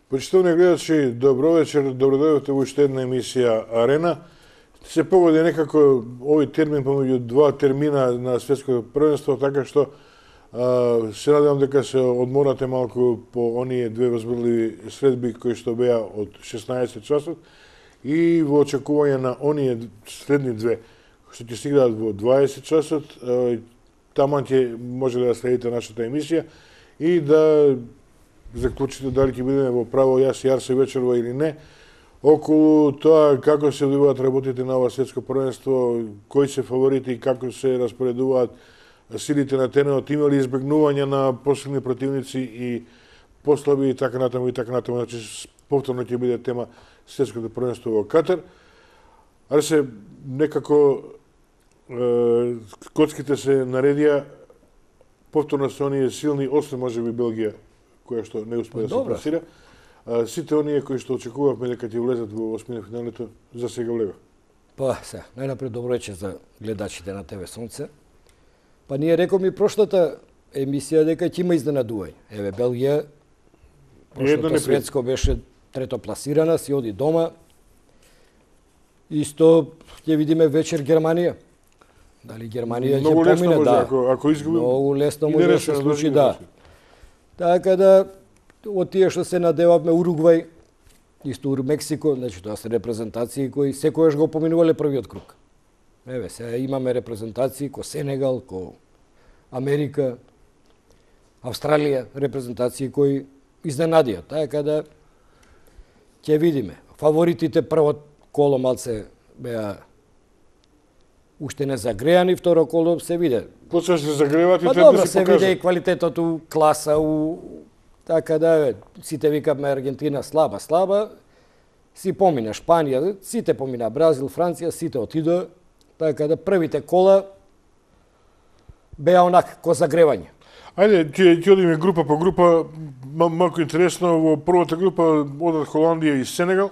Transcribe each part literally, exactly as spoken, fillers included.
Почитувани гледачи, добро вечер, добродојдовте во уште една емисија Арена. Се погоди некако овој термин помеѓу два термина на светското првенство, така што а, се надевам дека се одморате малку по оние две возбудливи средби кои што беа од шеснаесет часот и во очекување на оние следни две што ќе стигнат во дваесет часот. Таман ќе може да следите нашата емисија и да заклучите дали ќе бидеме во право јас и Арсе вечерва или не, околу тоа како се одвиваат работите на ова светско првенство, кои се фаворити и како се распоредуваат силите на теренот, има ли избегнување на посилни противници и послаби и така натаму и така натаму. Значи, повторно ќе биде тема светското првенство во Катар. Арсе, некако е, коцките се наредија, повторно се оние силни, освен можеби Белгија, која што не успе да се пласира. Сите оние кои што очекувавме дека ќе влезат во осмина финалето, за сега влега. Па, се, најнапред добро вечер за гледачите на ТВ Сонце. Па ние рековме прошлата емисија дека ќе има изненадување. Еве, Белгија, прошлото светско беше трето пласирана, си оди дома. Исто ќе видиме вечер Германија. Дали Германија ќе помине, да. Ако, ако изгуби, многу лесно може да се случи, да. Така да, од тие што се надевавме Уругвај, исто Мексико, значи тоа се репрезентации кои секојаш го поминувале првиот круг. Еве, сега имаме репрезентации ко Сенегал, ко Америка, Австралија, репрезентации кои изненадија. Така да, ќе видиме. Фаворитите прво коло малце беа уште не загреани, второ коло се виде. Почнеш се загреват и па треба добро, да се се покажа. виде и квалитетот у класа, у... така да, сите викаме Аргентина слаба, слаба, си помина Шпанија, сите помина Бразил, Франција, сите отидоа, така да првите кола беа онак ко загревање. Ајде, ќе ќе одиме група по група, малку интересно, во првата група одат Холандија и Сенегал,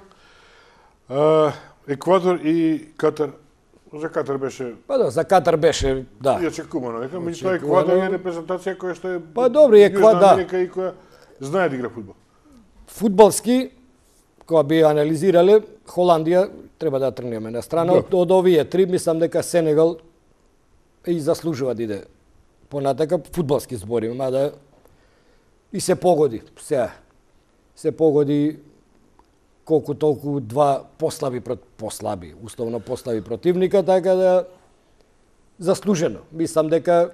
Еквадор и Катар. За Катар беше... Па да, за Катар беше, да. И очекувано, нека, меѓутоа Еквадор е репрезентација која што е... Па добро, Еквадор, да. Америка и која знае да игра фудбал. Фудбалски, кога би анализирале, Холандија треба да тргнеме на страна. Да. Од, од овие три, мислам дека Сенегал и заслужува да иде понатака, фудбалски збори, мада и се погоди. Сега, се погоди колку толку два послаби, послаби, условно послаби противника, така да заслужено. Мислам дека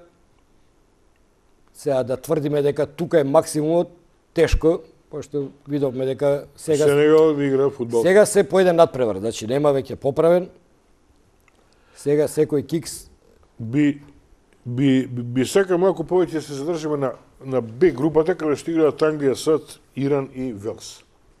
сега да тврдиме дека тука е максимумот, тешко, пошто видовме дека сега Сенегал игра фудбал. Сега се појде надпревар, значи нема веќе поправен. Сега секој кикс би би би, би сакал малку повеќе се задржиме на на Б групата каде што играат Англија, САД, Иран и Велс.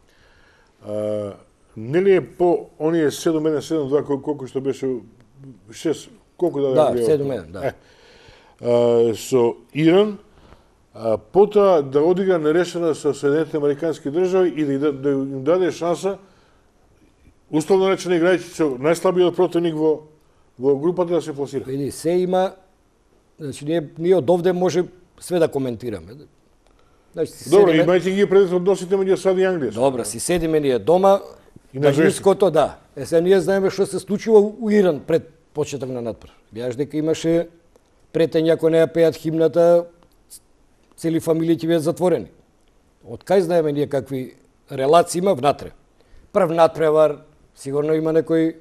А, нели е по оние седум еден седум два колку што беше шест колку да да седум еден, да. Е, а, со Иран, а, потоа да одигра нерешена со Соединетите Американски држави и да, да им даде шанса, условно речено играјќи со најслабиот противник во во групата да се пласира. Види, се има, значи ние, ние од овде може све да коментираме. Значи, Добро, седиме... имајќи ги предвид односите меѓу САД и Англија. Добро, си седиме ние дома, и на ниското, да. Е, сега ние знаеме што се случува у Иран пред почеток на надпревар. Беаш дека имаше претења ако не ја пеат химната, цели фамилии ќе бидат затворени. Од кај знаеме ние какви релации има внатре? Прв надпревар, сигурно има некој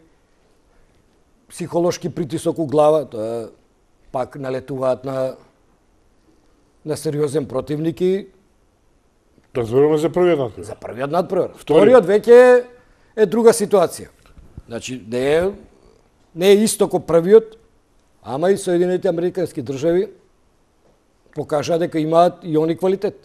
психолошки притисок у глава, тоа пак налетуваат на на сериозен противник и да зборуваме за првиот надпревар. За првиот надпревар. Вториот веќе е друга ситуација. Значи не е не е исто ко првиот, ама и Соединетите Американски држави покажаа дека имаат и они квалитет.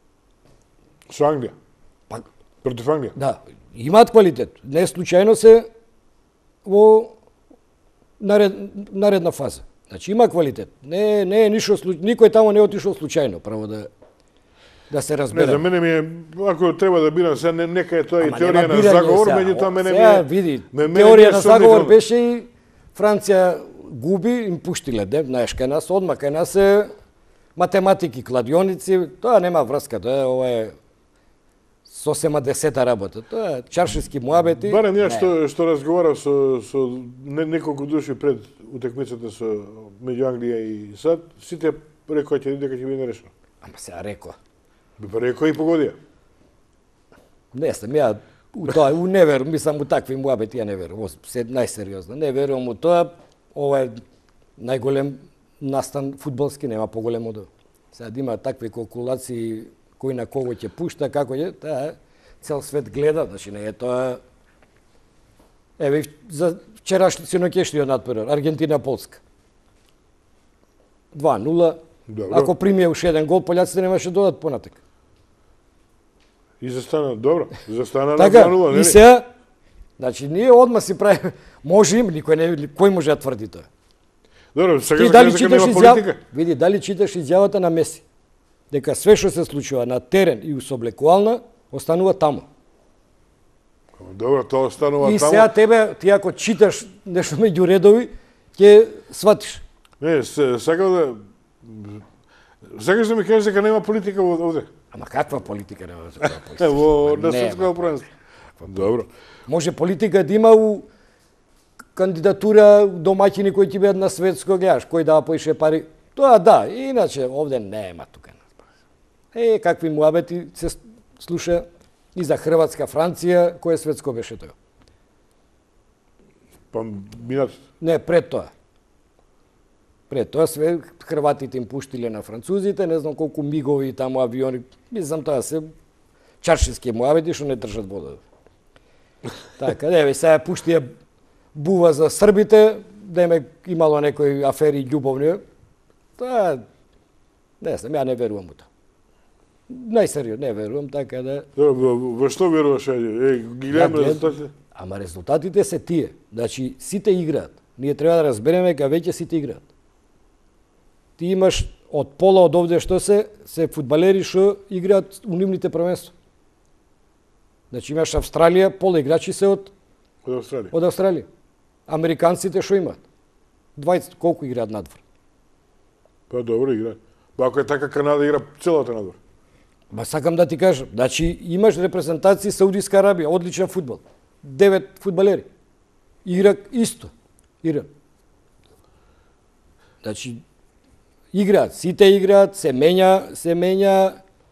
Со Англија. Па против Англија. Да, имаат квалитет. Не случајно се во наред, наредна фаза. Значи има квалитет. Не не е ништо случајно, никој таму не отишол случајно, право да да се разбере. Не, за мене ми е, ако треба да бирам, сега не, нека е тоа и теорија на заговор, меѓутоа мене ми е... види, теорија на заговор беше и Франција губи, им пуштиле, не, знаеш, кај нас, одма кај нас е математики, кладионици, тоа нема врска, тоа е, ова е сосема десета работа. Тоа е чаршиски муабети. Барем ја што што разговарав со со не, неколку души пред утакмицата со меѓу Англија и САД, сите рекоа ќе дека ќе биде решено. Ама сега рекоа. Бе рекоа и погодија. Не знам, ја у тоа, у не верувам, мислам у такви муабети ја не верувам, се најсериозно. Не верувам у тоа, ова е најголем настан фудбалски, нема поголем од ова. Сега да има такви калкулации кој на кого ќе пушта, како ќе, таа цел свет гледа, значи не е тоа. Еве за вчерашни синоќешниот надпревар, Аргентина Полска. два нула. Добро. Ако примија уште еден гол, пољаците немаше додат понатак. И застана добро, застана на Така, два нула, и нели? сега, значи ние одма си правиме, може им, никој не, кој може да тврди тоа? Добро, сега Ти за дали дека читаш нема изјава, политика. види, дали читаш изјавата на Меси, дека све што се случува на терен и усоблекувална, останува таму. Добро, тоа останува И таму. сега тебе, ти ако читаш нешто меѓу редови, ќе сватиш. Не, се- сакам да сакаш да ми кажеш дека нема политика во- овде. Ама каква политика нема за тоа? Е, во на Нема. светско првенство. Добро. Може политика да има у кандидатура домаќини кои ќе бидат на светско, гледаш, кој дава поише пари. Тоа да, иначе овде нема тука. Е, какви муабети се слуша и за Хрватска, Франција, кој светско беше тоа? Па минат. Не, пред тоа. Пред тоа све хрватите им пуштиле на французите, не знам колку мигови таму авиони, мислам тоа се чаршиски муабети што не држат вода. Така, еве сега пуштија бува за србите, деме имало некои афери љубовни. Тоа не знам, ја не верувам у тоа. Најсериозно не верувам, така да. Добро, во, во што веруваш? Е, ги гледаме глед- резултатите. Ама резултатите се тие. Значи, сите играат. Ние треба да разбереме дека веќе сите играат. Ти имаш од пола од овде што се, се фудбалери што играат у нивните првенства. Значи имаш Австралија, пола играчи се од Од Австралија. од Австралија. Американците што имаат? дваесет колку играат надвор. Па добро игра. Па ако е така, Канада игра целата надвор. Ба сакам да ти кажам, значи имаш репрезентации Саудиска Арабија, одличен фудбал. Девет фудбалери. Игра исто. Игра. Значи играат, сите играат, се менја, се менја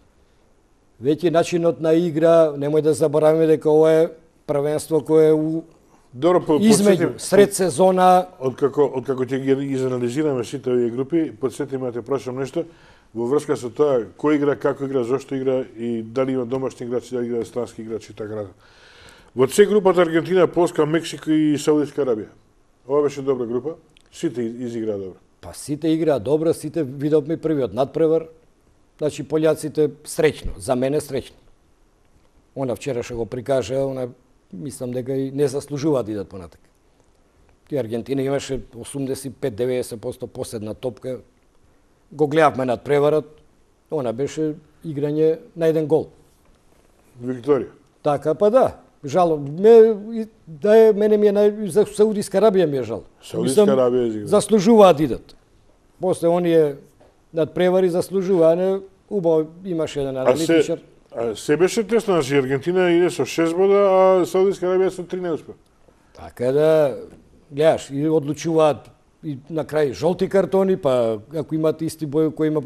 веќе начинот на игра, немој да забораваме дека ова е првенство кое е у Добро, по, измеѓу, сред сезона. Откако, откако ќе ги изанализираме сите овие групи, подсетиме да те прашам нешто во врска со тоа кој игра, како игра, зошто игра и дали има домашни играчи, дали игра странски играчи и така натаму. Во се групата Аргентина, Полска, Мексико и Саудиска Арабија. Ова беше добра група. Сите изиграа добро. Па сите играат добро, сите видовме првиот надпревар. Значи пољаците среќно, за мене среќно. Она вчера што го прикажа, она мислам дека и не заслужуваат да идат понатак. Ти Аргентина имаше осумдесет и пет до деведесет проценти последна топка. Го гледавме надпреварот, она беше играње на еден гол. Викторија. Така, па да. Жало, ме, и- да е, мене ми е нај, за Саудиска Арабија ми е жал. Саудиска Мислам, Арабија изигра. заслужуваат да идат. После оние надпревари заслужува, а не убаво имаше еден А се, аналитичар. а се беше тесно, значи Аргентина иде со шест бода, а Саудиска Арабија со три не успеа. Така да, гледаш, и одлучуваат и на крај жолти картони, па ако имат исти бој кој има...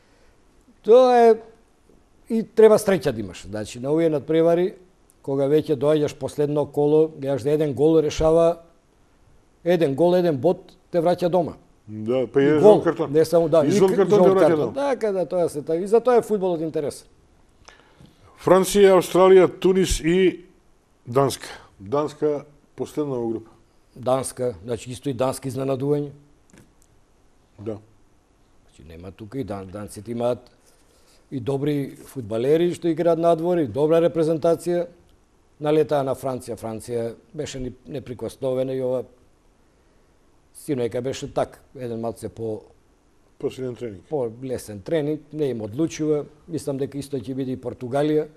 Тоа е... И треба среќа да имаш. Значи, на овие надпревари, кога веќе доаѓаш последно коло, гледаш да еден гол решава, еден гол, еден бот те враќа дома. Да, па и И жол картон. Не само да, И жол к- картон те враќа дома. Така да, тоа се така. И затоа е фудбалот интересен. Франција, Австралија, Тунис и Данска. Данска последна во група. Данска, значи исто и дански изненадување. Да. Значи нема тука и дан, данците имаат и добри фудбалери што играат надвор, и добра репрезентација. Налетаа на Франција. Франција беше ни- неприкосновена и ова синојка беше так, еден малце по Последен тренинг. по лесен тренинг, не им одлучува. Мислам дека исто ќе биде и Португалија.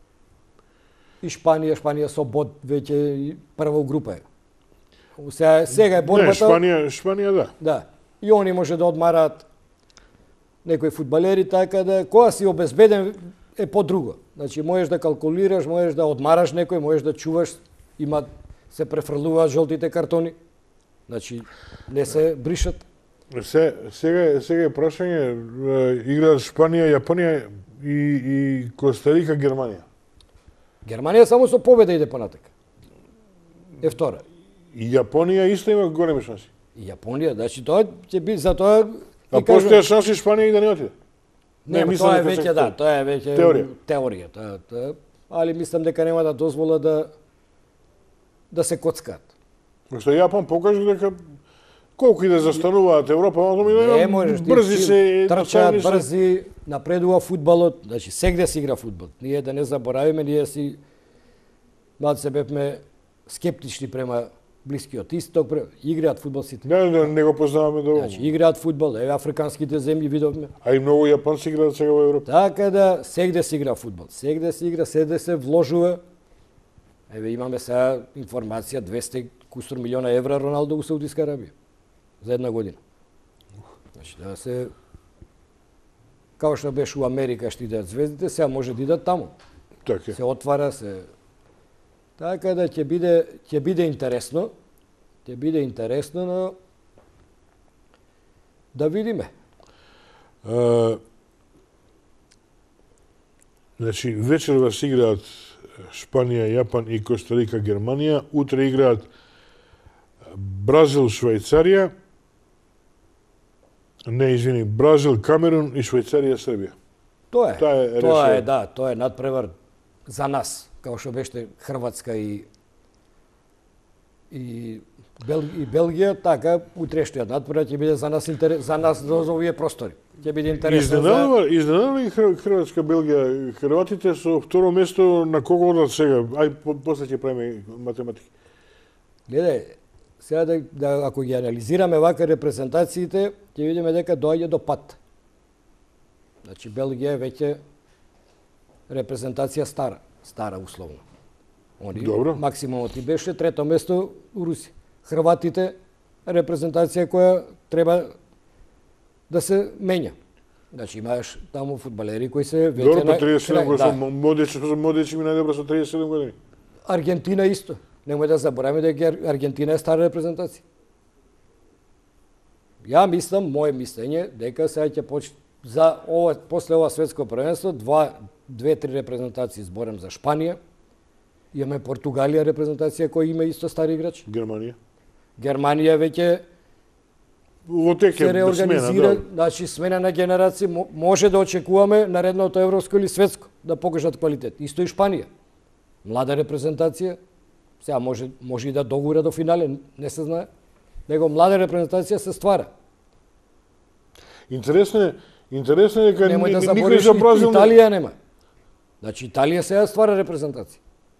И Шпанија, Шпанија со бод веќе и прва у група е. Сега, сега е Не, борбата. Шпанија, Шпанија да. Да. И они може да одмараат некои фудбалери, така да кога си обезбеден е по-друго. Значи можеш да калкулираш, можеш да одмараш некој, можеш да чуваш, има се префрлуваат жолтите картони. Значи не се бришат. Се, сега, сега е прашање, играат Шпанија, Јапонија и, и Костарика, Германија. Германија само со победа иде понатака. Е втора. И Јапонија исто има големи шанси. И Јапонија, значи тоа ќе би за тоа А постоја шанси Шпанија и да не отиде. Не, не тоа е веќе да, тоа е веќе теорија. Теорија, тоа, тоа, али мислам дека нема да дозвола да да се коцкаат. Што Јапон покажа дека колку и да застануваат Европа, но не можеш, брзи се трчаат, брзи, напредува фудбалот, значи сегде се игра фудбал. Ние да не заборавиме, ние си малце бевме скептични према Блискиот исток, играат фудбал сите. Не, не, не го познаваме доволно. Значи играат фудбал, еве африканските земји видовме. А и многу јапонци играат сега во Европа. Така да сегде се игра фудбал, сегде се игра, сегде се вложува. Еве имаме сега информација двесте кусур милиона евра Роналдо во Саудиска Арабија за една година. Значи да се као што беше у Америка што идат звездите, сега може да идат таму. Така. Се отвара, се така да ќе биде ќе биде интересно, ќе биде интересно, но да видиме. А, значи вечерва се играат Шпанија, Јапан и Костарика, Германија, утре играат Бразил, Швајцарија, не, извини, Бразил, Камерун и Швајцарија, Србија. Тоа е, тоа е, тоа е, да, тоа е надпревар за нас, као што беше Хрватска и и, Бел, и Белгија, така утрешниот надпревар ќе биде за нас интерес, за нас за овие простори. Ќе биде интересно. Изненадува, за... изненадува и Хрватска, Белгија, Хрватите со второ место на кого одат сега? Ај после ќе правиме математики. Гледај, сега да, да ако ги анализираме вака репрезентациите, ќе видиме дека доаѓа до пат. Значи Белгија е веќе репрезентација стара, стара условно. Они Добро. максимумот и беше трето место у Русија. Хрватите репрезентација која треба да се менја. Значи имаш таму фудбалери кои се веќе Добро, по триесет и седум години, да. Модич, Модич ми најдобро со триесет и седум години. Аргентина исто. Немој да забораваме дека Аргентина е стара репрезентација. Ја мислам, моје мислење, дека сега ќе почне за ова после ова светско првенство два две-три репрезентации зборам за Шпанија. Имаме Португалија репрезентација која има исто стари играчи. Германија. Германија веќе Во тек се е реорганизира, смена, да. значи смена на генерации, може да очекуваме наредното европско или светско да покажат квалитет. Исто и Шпанија. Млада репрезентација, сега може може и да догура до финале, не се знае. Него млада репрезентација се ствара. Интересно е, интересно е дека Немој да никој забориш, за Бразил не- Италија нема. Значи Италија сега ствара репрезентација.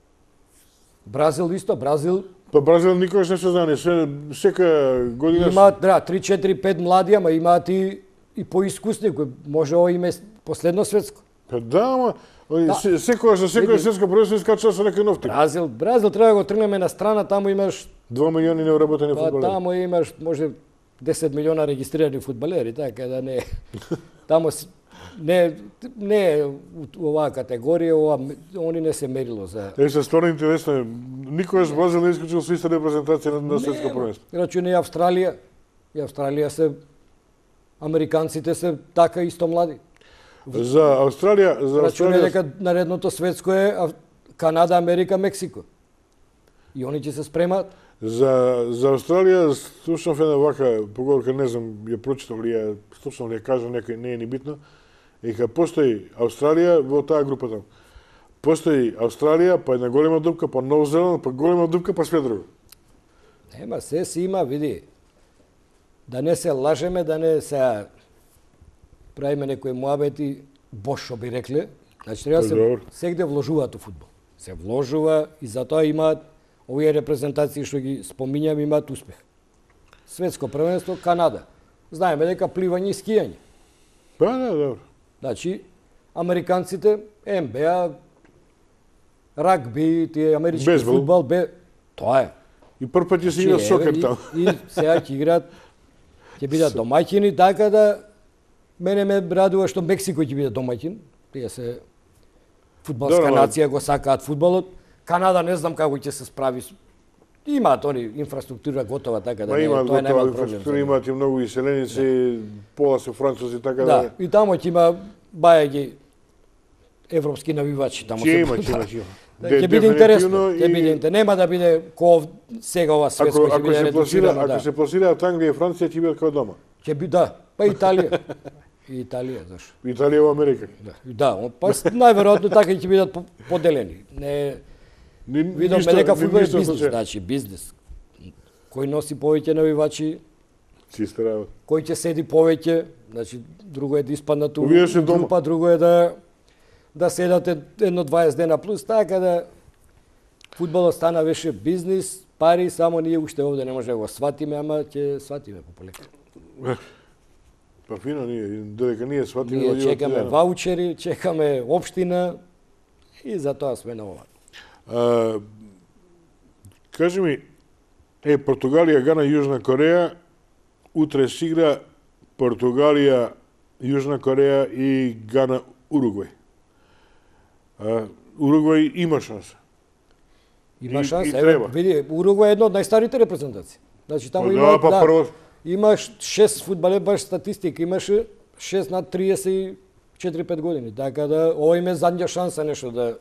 Бразил исто, Бразил Па Бразил никогаш не се знае, се сека година имаат, да, три четири пет млади, ама имаат и и поискусни кои може ово име последно светско. Па да, ама Да. се- секогаш за секој Види. светско првенство искачува со некој нов тип. Бразил, Бразил треба да го тргнеме на страна, таму имаш Два милиони неоработени па фудбалери. таму имаш може десет милиона регистрирани фудбалери, така да не таму с- не не е у оваа категорија, ова они не се мерило за Е, се стварно интересно е. Никогаш Бразил не искачува со иста репрезентација на, на светско првенство. Значи не Австралија. И Австралија се американците се така исто млади. За Австралија, за Рачуне Австралија дека наредното светско е Ав- Канада, Америка, Мексико. И они ќе се спремаат. За, за Австралија слушнав една вака поговорка, не знам, ја прочитав ли ја, слушнав ли ја кажа некој, не е ни битно, дека постои Австралија во таа група таму. Постои Австралија, па една голема дупка, па Нов Зеланд, па голема дупка, па све друго. Нема, се си има, види. Да не се лажеме, да не се правиме некои муабети, бошо би рекле. Значи треба се Добро. сегде вложуваат у фудбал. Се вложува и затоа имаат овие репрезентации што ги споминјам имаат успех. Светско првенство Канада. Знаеме дека пливање и скијање. Па да, добро. Значи американците Н Б А, рагби, тие амерички Бейсбол. фудбал, бе тоа е. И прв пат ќе се игра Значи, сокер еве, таму. И, и сега ќе играат, ќе бидат домаќини, така да мене ме радува што Мексико ќе биде домаќин. Тие се фудбалска Добро, нација, го сакаат фудбалот. Канада не знам како ќе се справи. Имаат они инфраструктура готова, така да Ма не, имаат тоа нема готова проблем. инфраструктура, имаат и многу иселеници, пола се французи, така Да, да... и тамо ќе има бајаги европски навивачи, тамо Ќе се има, ќе има, ќе има. Да, Де- ќе биде интересно, дефинитивно ќе и- биде интересно. Нема да биде ко сега ова светско, Ако, ќе ако биде се пласира, редуцирано, ако да. се пласираат Англија и Франција, ќе бидат како дома. Ќе би да, па Италија. И Италија, зашо? Италија во Америка. Да, да, он- па најверојатно така ќе бидат по- поделени. Не Ни, видовме ништо- дека ни- фудбал е ништо бизнес, случај. значи бизнес. Кој носи повеќе навивачи, Чиста работа. кој ќе седи повеќе, значи друго е да испаднат у Увидеше у дома. група, друго е да да седате едно дваесет дена плюс, така да фудбалот стана беше бизнес, пари, само ние уште овде не може да го сватиме, ама ќе сватиме пополека. Па фино ние, додека ние сватиме Ние од чекаме Јован. ваучери, чекаме општина и за тоа сме на ова. А, кажи ми, е, Португалија, Гана, Јужна Кореја, утре се игра Португалија, Јужна Кореја и Гана, Уругвај. А, Уругвај има шанса. Има И- шанса, и еве, треба. види, Уругвај е една од најстарите репрезентации. Значи таму Па има да, па да, прво- има шест фудбале, баш статистика, имаше шест над триесет и четири-пет години. Така да ова им е задња шанса нешто да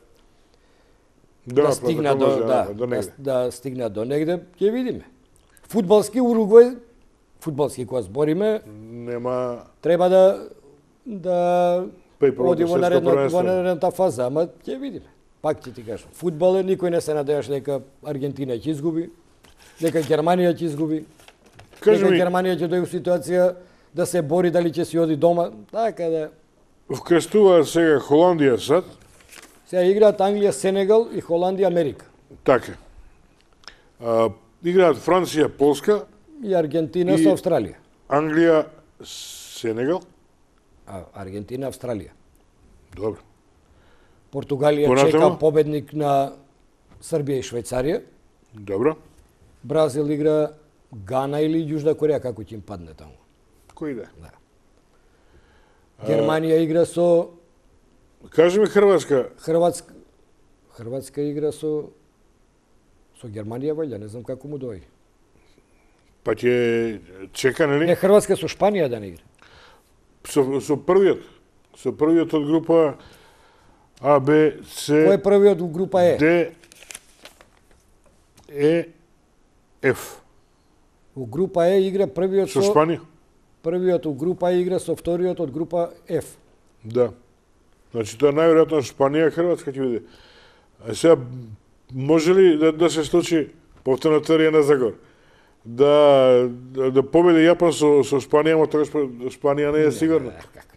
Да, да, па, стигна така до може, да, до да, негде. да стигна до негде, ќе видиме. Фудбалски Уругвај, фудбалски кога збориме, Нема треба да да па и првото оди во светско наредната, првенство. во наредната фаза, ама ќе видиме. Пак ќе ти кажам, фудбал е, никој не се надеваше дека Аргентина ќе изгуби, дека Германија ќе изгуби, Кажи дека ми, Германија ќе дојде у ситуација да се бори дали ќе си оди дома, така да вкрстува сега Холандија сад, сега играат Англија, Сенегал и Холандија, Америка. така. А, играат Франција, Полска, И Аргентина И- со Австралија. Англија, Сенегал. А Аргентина, Австралија. Добро. Португалија Понатаму? чека победник на Србија и Швајцарија. Добро. Бразил игра Гана или Јужна Кореја, како ќе им падне таму. Кој да? Да. Германија игра со Кажи ми Хрватска, Хрватска. Хрватска игра со со Германија вајда, не знам како му дојде. па ќе чека, Не, нели? Хрватска со Шпанија да не игра. Со, со првиот. Со првиот од група А, Б, Кој С, е првиот у група Е? Д, Е, Ф. У група Е игра првиот Со со Шпанија? првиот у група Е игра со вториот од група Ф. Да. Значи тоа најверојатно Шпанија, Хрватска ќе биде. А сега може ли да, да се случи повторна теорија на Загор? Да да, да победи Јапон со со Шпанија, но тогаш Шпанија не е сигурно.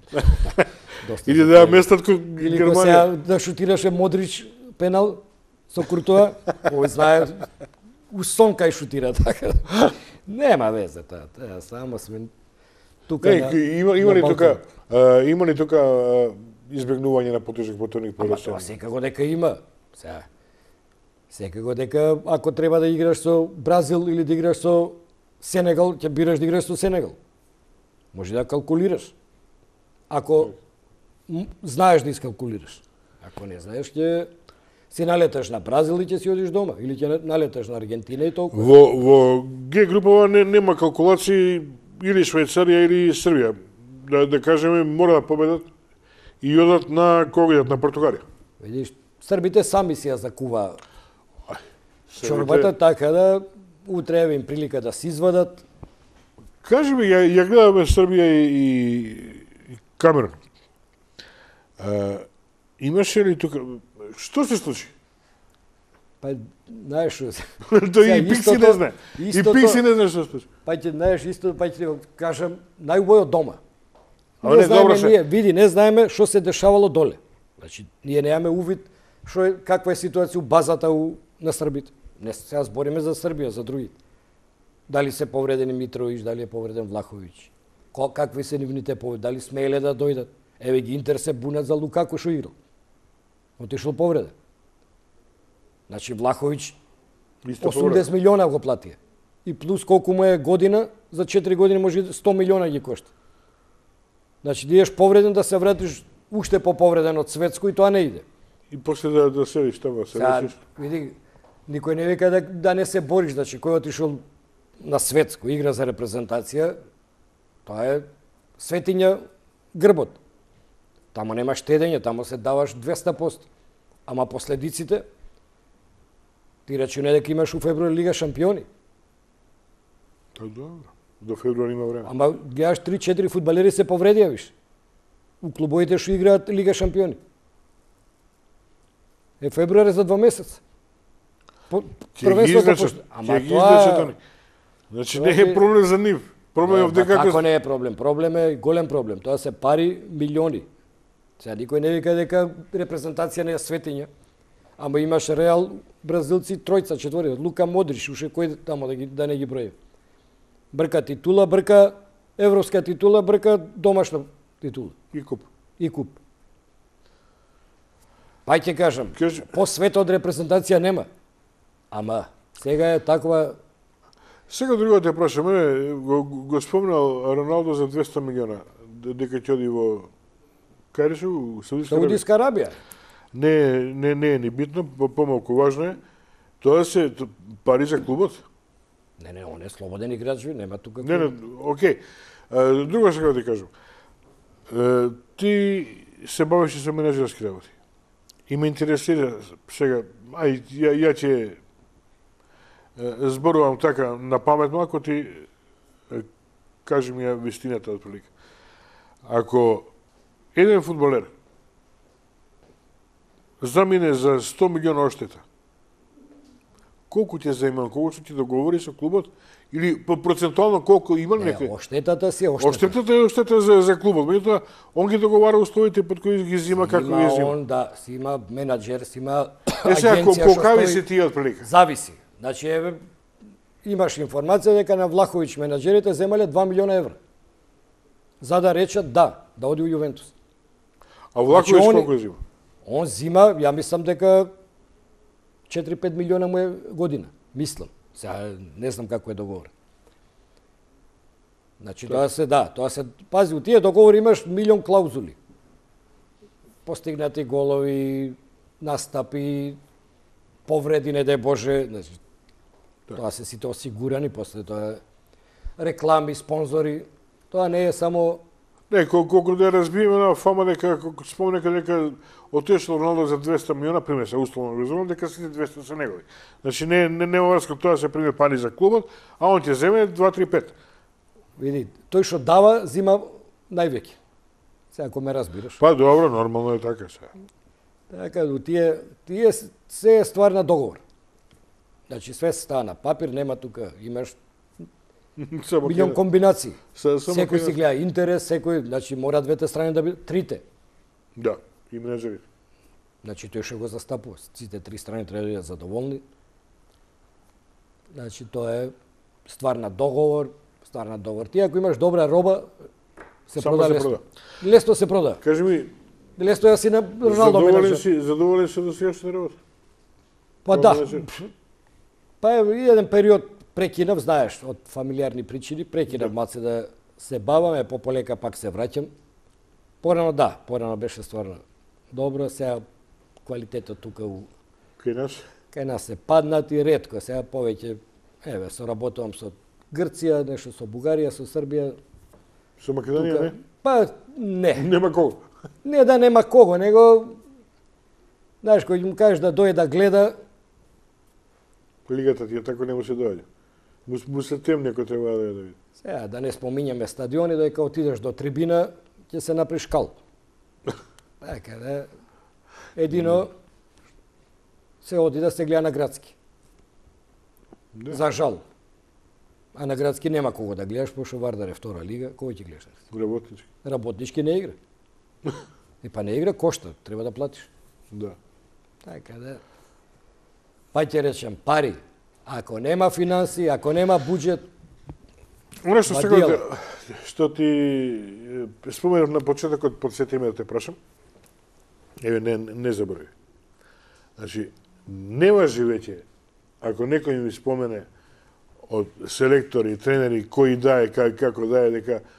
Доста Или се да ја теорија. местат ко Или кој сега Германија. да шутираше Модрич пенал со Куртоа, кој знае у сон кај шутира така. Нема везе тоа, тоа само сме тука Е, на има има на ли балкон. тука а, има ли тука а, избегнување на потежок моторник Ама полосен? тоа секако дека има. Сега секако дека ако треба да играш со Бразил или да играш со Сенегал, ќе бираш да играш со Сенегал. Може да калкулираш. Ако м, знаеш да искалкулираш. Ако не знаеш, ќе си налеташ на Бразил и ќе си одиш дома. Или ќе налеташ на Аргентина и толку. Во во Г групава не, нема калкулации или Швајцарија или Србија. Да да кажеме мора да победат и одат на кога идат на Португалија. Видиш, србите сами си ја закува Србите- чорбата, така да утре еве им прилика да се извадат. Кажи ми, ја, ја гледаме Србија и, и Камерун. А, имаше ли тука... Што се случи? Па, знаеш што? Тој Сега, и Пикси истото- не знае. И истото- Пикси не знае што се случи. Па ќе знаеш исто, па ќе ти го кажам, најубаво од дома. Ама Не не, добро знаеме се. ние, види, не знаеме што се дешавало доле. Значи, ние немаме увид што е, каква е ситуација у базата у, на србите. Не сега збориме за Србија, за другите. Дали се повредени Митровиќ, дали е повреден Влаховиќ. Ко, какви се нивните повреди, дали смееле да дојдат. Еве ги Интер се бунат за Лукако што играл. Отишол повреден. Значи Влаховиќ Исто осумдесет милиона го платија. И плюс колку му е година, за четири години може и сто милиона ги кошта. Значи, да идеш повреден да се вратиш уште по-повреден од светско и тоа не иде. И после да, да седиш тamo, се речиш. Види, никој не вика да, да не се бориш, значи кој отишол на светско, игра за репрезентација, тоа е светиња грбот. Тамо нема штедење, тамо се даваш двеста поsto. Ама последиците, ти речуне дека имаш у февруари Лига шампиони. Тоа добро. До февруари има време. Ама гледаш три-четири фудбалери се повредија виш. У клубовите што играат Лига шампиони. Е февруари за два месеца. Првенството почна. Ама тоа... Значи не е проблем за нив. Проблем е овде како... Како не е проблем? Проблем е голем проблем. Тоа се пари милиони. Сега никој не вика дека репрезентација не е светиња. Ама имаш Реал бразилци тројца, четворица, Лука Модрич, уште кој тамо да ги да не ги брои. Брка титула, брка европска титула, брка домашна титула. И куп. И куп. Пај ќе кажам, Каж... по свет од репрезентација нема. Ама сега е таква... Сега друго те прашам, го, го спомнал Роналдо за двеста милиона, дека ќе оди во кај реше у Саудитска Арабија. Саудитска Арабија. Не, не, не е ни битно, помалку важно е. Тоа се пари за клубот. Не, не, он е слободен играч, нема тука. Не, не, окей. Друго сега да ти кажам. Ти се бавиш со менеджерски работи. И ме интересира сега, ај, ја, ја ќе зборувам така на памет малку, ти кажи ми ја вистината отприлика. Ако еден фудбалер замине за сто милиона оштета, колку ќе заема, колку ќе ти договори со клубот, или процентуално колку има некој? Не, оштетата си оштета. Оштетата е оштета за, за клубот, меѓутоа он ги договара условите под кои ги зима, како ги зима. Он, да, си има менаџер, си има е, сега, агенција што стои... си тие отприлика? Зависи. Значи, еве, имаш информација дека на Влаховиќ менаџерите земале два милиона евра. За да речат да, да оди у Јувентус. А Влаховиќ значи, колку зима? Он зима, ја мислам дека четири-пет милиона му е година. Мислам. Сега не знам како е договор. Значи тоа се да, тоа се пази, у тие договори имаш милион клаузули. Постигнати голови, настапи, повреди, не дај Боже, значи тоа се сите осигурани, после тоа реклами, спонзори. Тоа не е само не, колку да разбиеме на фама дека колку спомне дека отишол Роналдо за двеста милиона, пример се условно разумам дека сите двеста се негови. Значи не не не врска тоа се пример пари за клубот, а он ќе земе два три пет. Види, тој што дава зима највеќе. Сега ако ме разбираш. Па добро, нормално е така сега. Така да тие тие се е ствар на договор. Значи све се става на папир, нема тука имаш милион комбинации. Секој си гледа интерес, секој, значи мора двете страни да бидат трите. Да, и менеджерите. Значи тој што го застапува, сите три страни треба да бидат задоволни. Значи тоа е ствар на договор, ствар на договор. Ти ако имаш добра роба, се Само прода се лесно. прода. Лесно се прода. Кажи ми, лесно ја си на Роналдо менеджер. Си, задоволен си да сегашната работа? Па да. Па е еден период прекинав, знаеш, од фамилиарни причини, прекинав да. Маце да се баваме, пополека пак се враќам. Порано да, порано беше стварно добро, сега квалитетот тука у кај нас кај нас се паднати ретко, сега повеќе еве соработувам со Грција, нешто со Бугарија, со Србија. Со Македонија тука, не? Па не. Нема кого. Не да нема кого, него знаеш кој му кажеш да дојде да гледа, лигата ти е тако не му се доаѓа. Му, му се темне кој треба да ја да види. Сега да не спомињаме стадиони, дека отидеш до трибина ќе се направиш кал. Така да едино се оди да се гледа на градски. Да. За жал. А на градски нема кого да гледаш, пошто Вардар е втора лига, кој ќе гледаш? Работнички. Работнички не игра. И па не игра, кошта, треба да платиш. Да. Така да. Па ќе речем, пари. Ако нема финанси, ако нема буџет, Оно што сега што ти споменав на почетокот, подсети ме да те прашам. Еве не не заборави. Значи не важи веќе ако некој ми спомене од селектори, тренери кои дае, како дае дека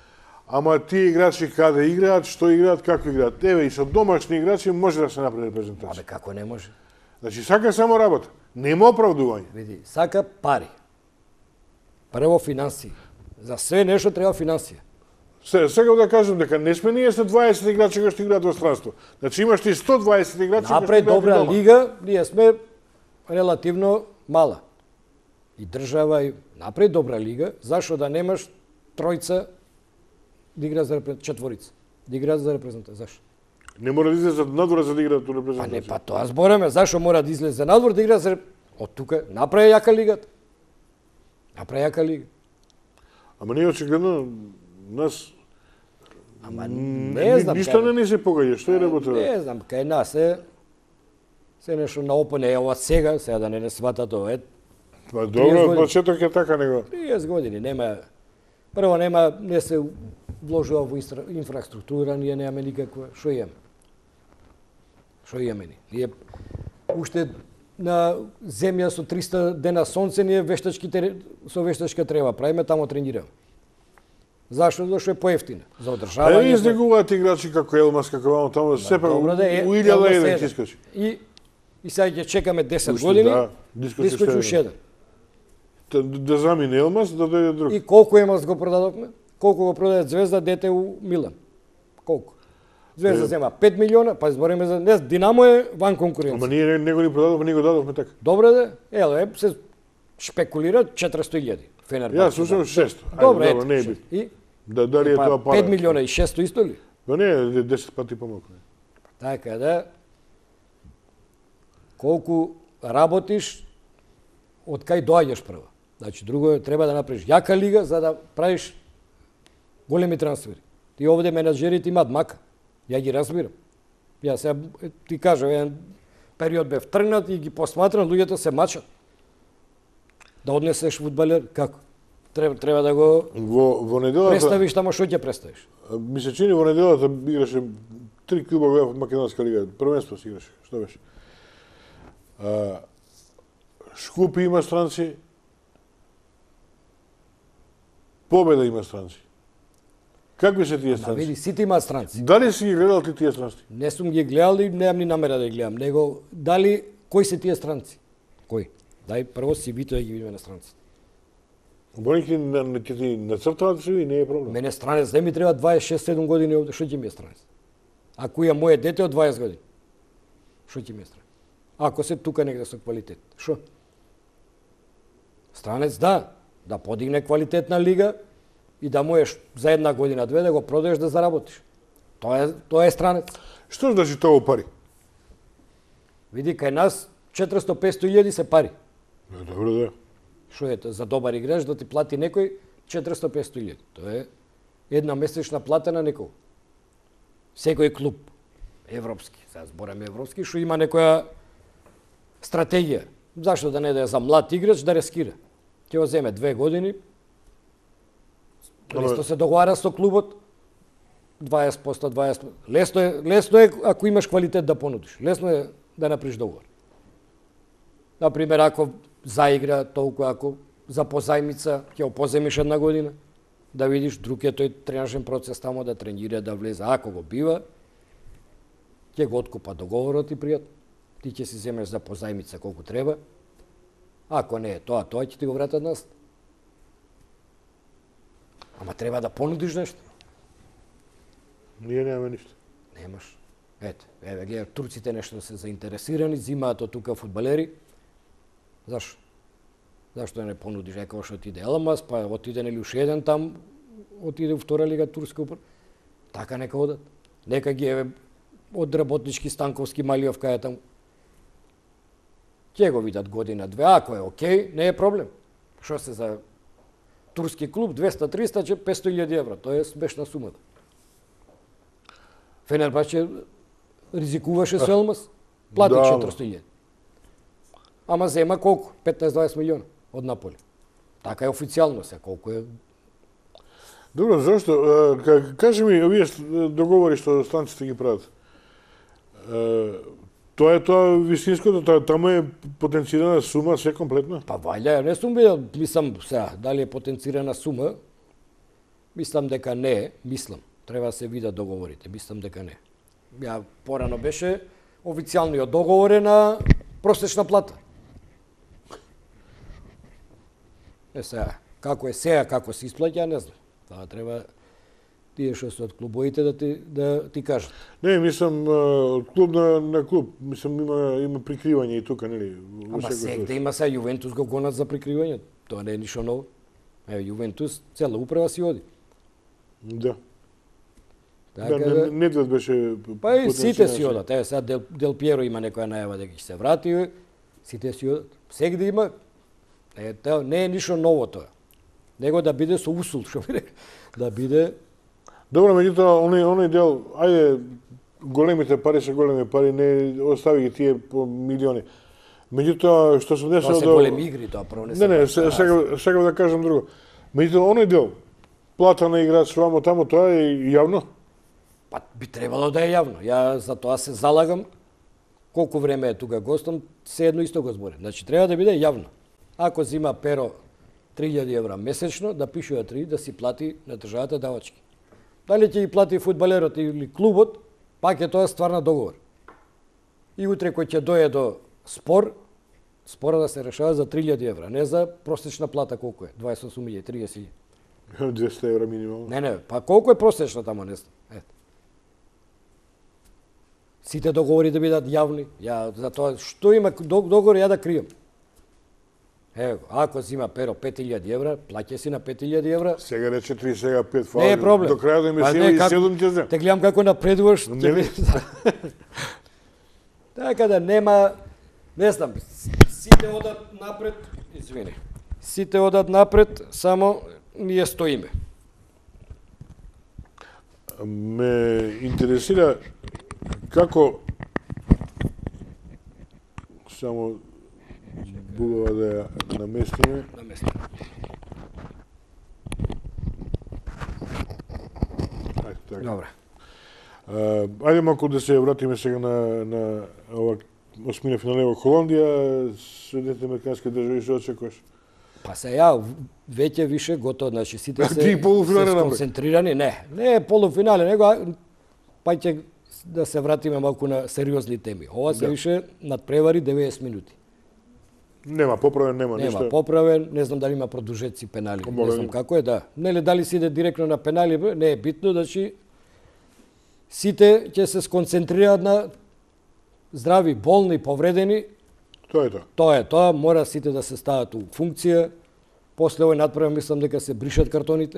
ама тие играчи каде играат, што играат, како играат. Еве и со домашни играчи може да се направи репрезентација. Абе како не може? Значи сака само работа, нема оправдување. Види, сака пари. Прво финансии. За све нешто треба финансија. Се, сега да кажам дека не сме ние со дваесет играчи кои што играат во странство. Значи имаш ти сто дваесет играчи кои што Напред играат добра дома. лига, ние сме релативно мала. И држава и напред добра лига, зашо да немаш тројца да игра за репрезентација, четворица, да играат за репрезентација, зашо? Не мора да излезат надвор за да играат во Па не, репрезентација. па тоа збореме, зашо мора да излезе надвор да игра за од тука, направи јака лигата. Направи јака лига. Ама ние очигледно нас Ама м, не знам. ништо кај- не ни се погаѓа, што е работа? Не знам, кај нас е се нешто наопоне, е ова сега, сега да не не сватат ова, е Па добро, од години. почеток е така него. триесет години, нема, прво нема, не се вложува во инстра- инфраструктура, ние немаме никаква, што имаме? Што имаме ни? Ние уште на земја со триста дена сонце, ние вештачки тер... со вештачка трева правиме, тамо тренираме. Зашто? Зашто е поевтина. За Е, одржавање. изнегуваат играчи како Елмас, како вамо тамо, сепак Добро да е, у илјада Елмас еден е ќе искачи. И и сега ќе чекаме десет Уште, години, да, да да искочи искочи уште уште еден. еден. Да, да замине Елмас, да дојде друг. И колку Елмас го продадовме? Колку го продаде Звезда дете у Милан? Колку? Звезда Е. зема пет милиона, па збориме за не, Динамо е ван конкуренција. Ама ние не, не го ни продадовме, ние го дадовме така. Добре да, ело е, се шпекулира четиристо илјади. Фенербахче. Јас слушам шесто. Ајде, Добре, добро, не е ето. битно. И Да, дали е па, тоа пара? пет милиона и шесто исто ли? Па не, е десет пати помалку. Така да, колку работиш, од кај доаѓаш прво. Значи, друго е, треба да направиш јака лига за да правиш големи трансфери. Ти овде менаџерите имаат мака. Ја ги разбирам. Ја сега ти кажам, еден период бев тргнат и ги посматрам, луѓето се мачат. Да однесеш фудбалер, како? Треба, треба да го Во, во неделата, представиш тамо што ќе представиш. ми се чини во неделата играше три клуба во Македонска лига, првенство си играше, што беше? А, Шкупи има странци, Победа има странци. Какви се тие Ма странци? види, сите имаат странци. Дали си ги гледал ти тие странци? Не сум ги гледал и немам ни намера да ги гледам, него дали кои се тие странци? Кои? Дај прво си вито да ги видиме на странците. Боники на, на, ќе ти нацртават се и не е проблем. Мене странец не ми треба дваесет и шест седум години овде, што ќе ми е странец? Ако ја моје дете од дваесет години, што ќе ми е странец? Ако се тука негде со квалитет, што? Странец да, да подигне квалитетна лига и да можеш за една година, две да го продадеш да заработиш. Тоа е, тоа е странец. Што значи тоа пари? Види, кај нас четиристо песто илјади се пари. Е, добро да. Што е тоа? За добар играч да ти плати некој четиристо песто илјади. Тоа е една месечна плата на некој. Секој клуб европски, сега збораме европски, што има некоја стратегија. Зашто да не да е за млад играч да рискира? Ќе го земе две години. Лесно се договара со клубот. дваесет проценти, дваесет проценти. Лесно е, лесно е ако имаш квалитет да понудиш. Лесно е да направиш договор. Например, ако заигра толку, ако за позајмица ќе го позајмиш една година, да видиш друг е тој тренажен процес тамо да тренира, да влезе. Ако го бива, ќе го откупа договорот и пријатно. Ти ќе си земеш за позајмица колку треба. Ако не е тоа, тоа ќе ти го вратат назад. Ама треба да понудиш нешто. Ние немаме ништо. Немаш. Ете, еве гледа, турците нешто се заинтересирани, зимаат од тука фудбалери. Зашо? Зашто не понудиш дека што отиде Елмас, па отиде нели уште еден там, отиде у втора лига турска упор. Така нека одат. Нека ги еве од работнички Станковски Малиов кај е таму. Ќе го видат година две, ако е окей, не е проблем. Што се за турски клуб двеста триста че песто илјади евра, тоа е смешна сума. Фенербахче ризикуваше со Елмас, плати Да, четиристо илјади. Ама зема колку? петнаесет-дваесет милиона од Наполи. Така е официјално се, колку е. Добро, зашто? Е, ка- Кажи ми, овие с- договори што станците ги прават. Е, Тоа е тоа висинското, тоа таму е потенцирана сума, се комплетно. Па вајда, не сум видел, мислам сега, дали е потенцирана сума. Мислам дека не е, мислам. Треба да се видат договорите, мислам дека не. Ја порано беше официјалниот договор е на просечна плата. Е сега, како е сега, како се исплаќа, не знам. Тоа треба тие што се од клубовите да ти да ти кажат. Не, мислам од клуб на, на клуб, мислам има има прикривање и тука, нели? Ама сегде има сега Јувентус го гонат за прикривање, тоа не е ништо ново. Ево Јувентус цела управа си оди. Да. Така да, да, Недвед беше... Па и сите си одат. Ево сега Дел, Дел Пиеро има некоја најава дека ќе се врати, сите си одат. Сегде има, е, тоа не е ништо ново тоа. Него да биде со усул, што би рекол, да биде... Добро, меѓутоа, оној, оној дел, ајде, големите пари се големи пари, не остави ги тие по милиони. Меѓутоа, што се десило до... Тоа се големи игри, тоа прво не се... Не, не, сега, сега да кажам друго. Меѓутоа, оној дел, плата на играч, вамо тамо, тоа е јавно? Па би требало да е јавно. Ја за тоа се залагам. Колку време е тука гостом, се едно исто го збори. Значи, треба да биде јавно. Ако зима Перо три илјади евра месечно, да пишува три, да си плати на државата давачки. Дали ќе ги плати фудбалерот или клубот, пак е тоа стварна договор. И утре кој ќе дое до спор, спора да се решава за три илјади евра, не за просечна плата колку е, дваесет и осум илјади, триесет илјади. двесте евра минимално. Не, не, па колку е просечна тамо, не знам. Ето. Сите договори да бидат јавни. Ја за тоа што има договор ја да крием. Ево, ако зима Перо пет илјади евра, плаќа си на пет илјади евра. Сега рече три, сега пет, фала. Не е проблем. До крајот да ми се и седум ќе зем. Те гледам како напредуваш. Не, така да нема, не знам, сите одат напред, извини. Сите одат напред, само ние стоиме. Ме интересира како само бубава да ја наместиме. Наместиме. Така. Добре. Ајде малку да се вратиме сега на, на ова осмина финале во Холандија, Соединените американски држави, што очекуваш? Па се ја веќе више готово, значи сите се, Ти полуфинале се сконцентрирани, не, не е полуфинале, него па ќе да се вратиме малку на сериозни теми. Ова се да. више надпревари деветдесет минути. Нема поправен, нема, нема ништо. Нема поправен, не знам дали има продужеци пенали, Оболен. Не знам како е, да. Нели дали си иде директно на пенали, не е битно, значи сите ќе се сконцентрираат на здрави, болни, повредени. Тоа е тоа. Тоа е тоа, мора сите да се стават у функција. После овој надпревар мислам дека се бришат картоните.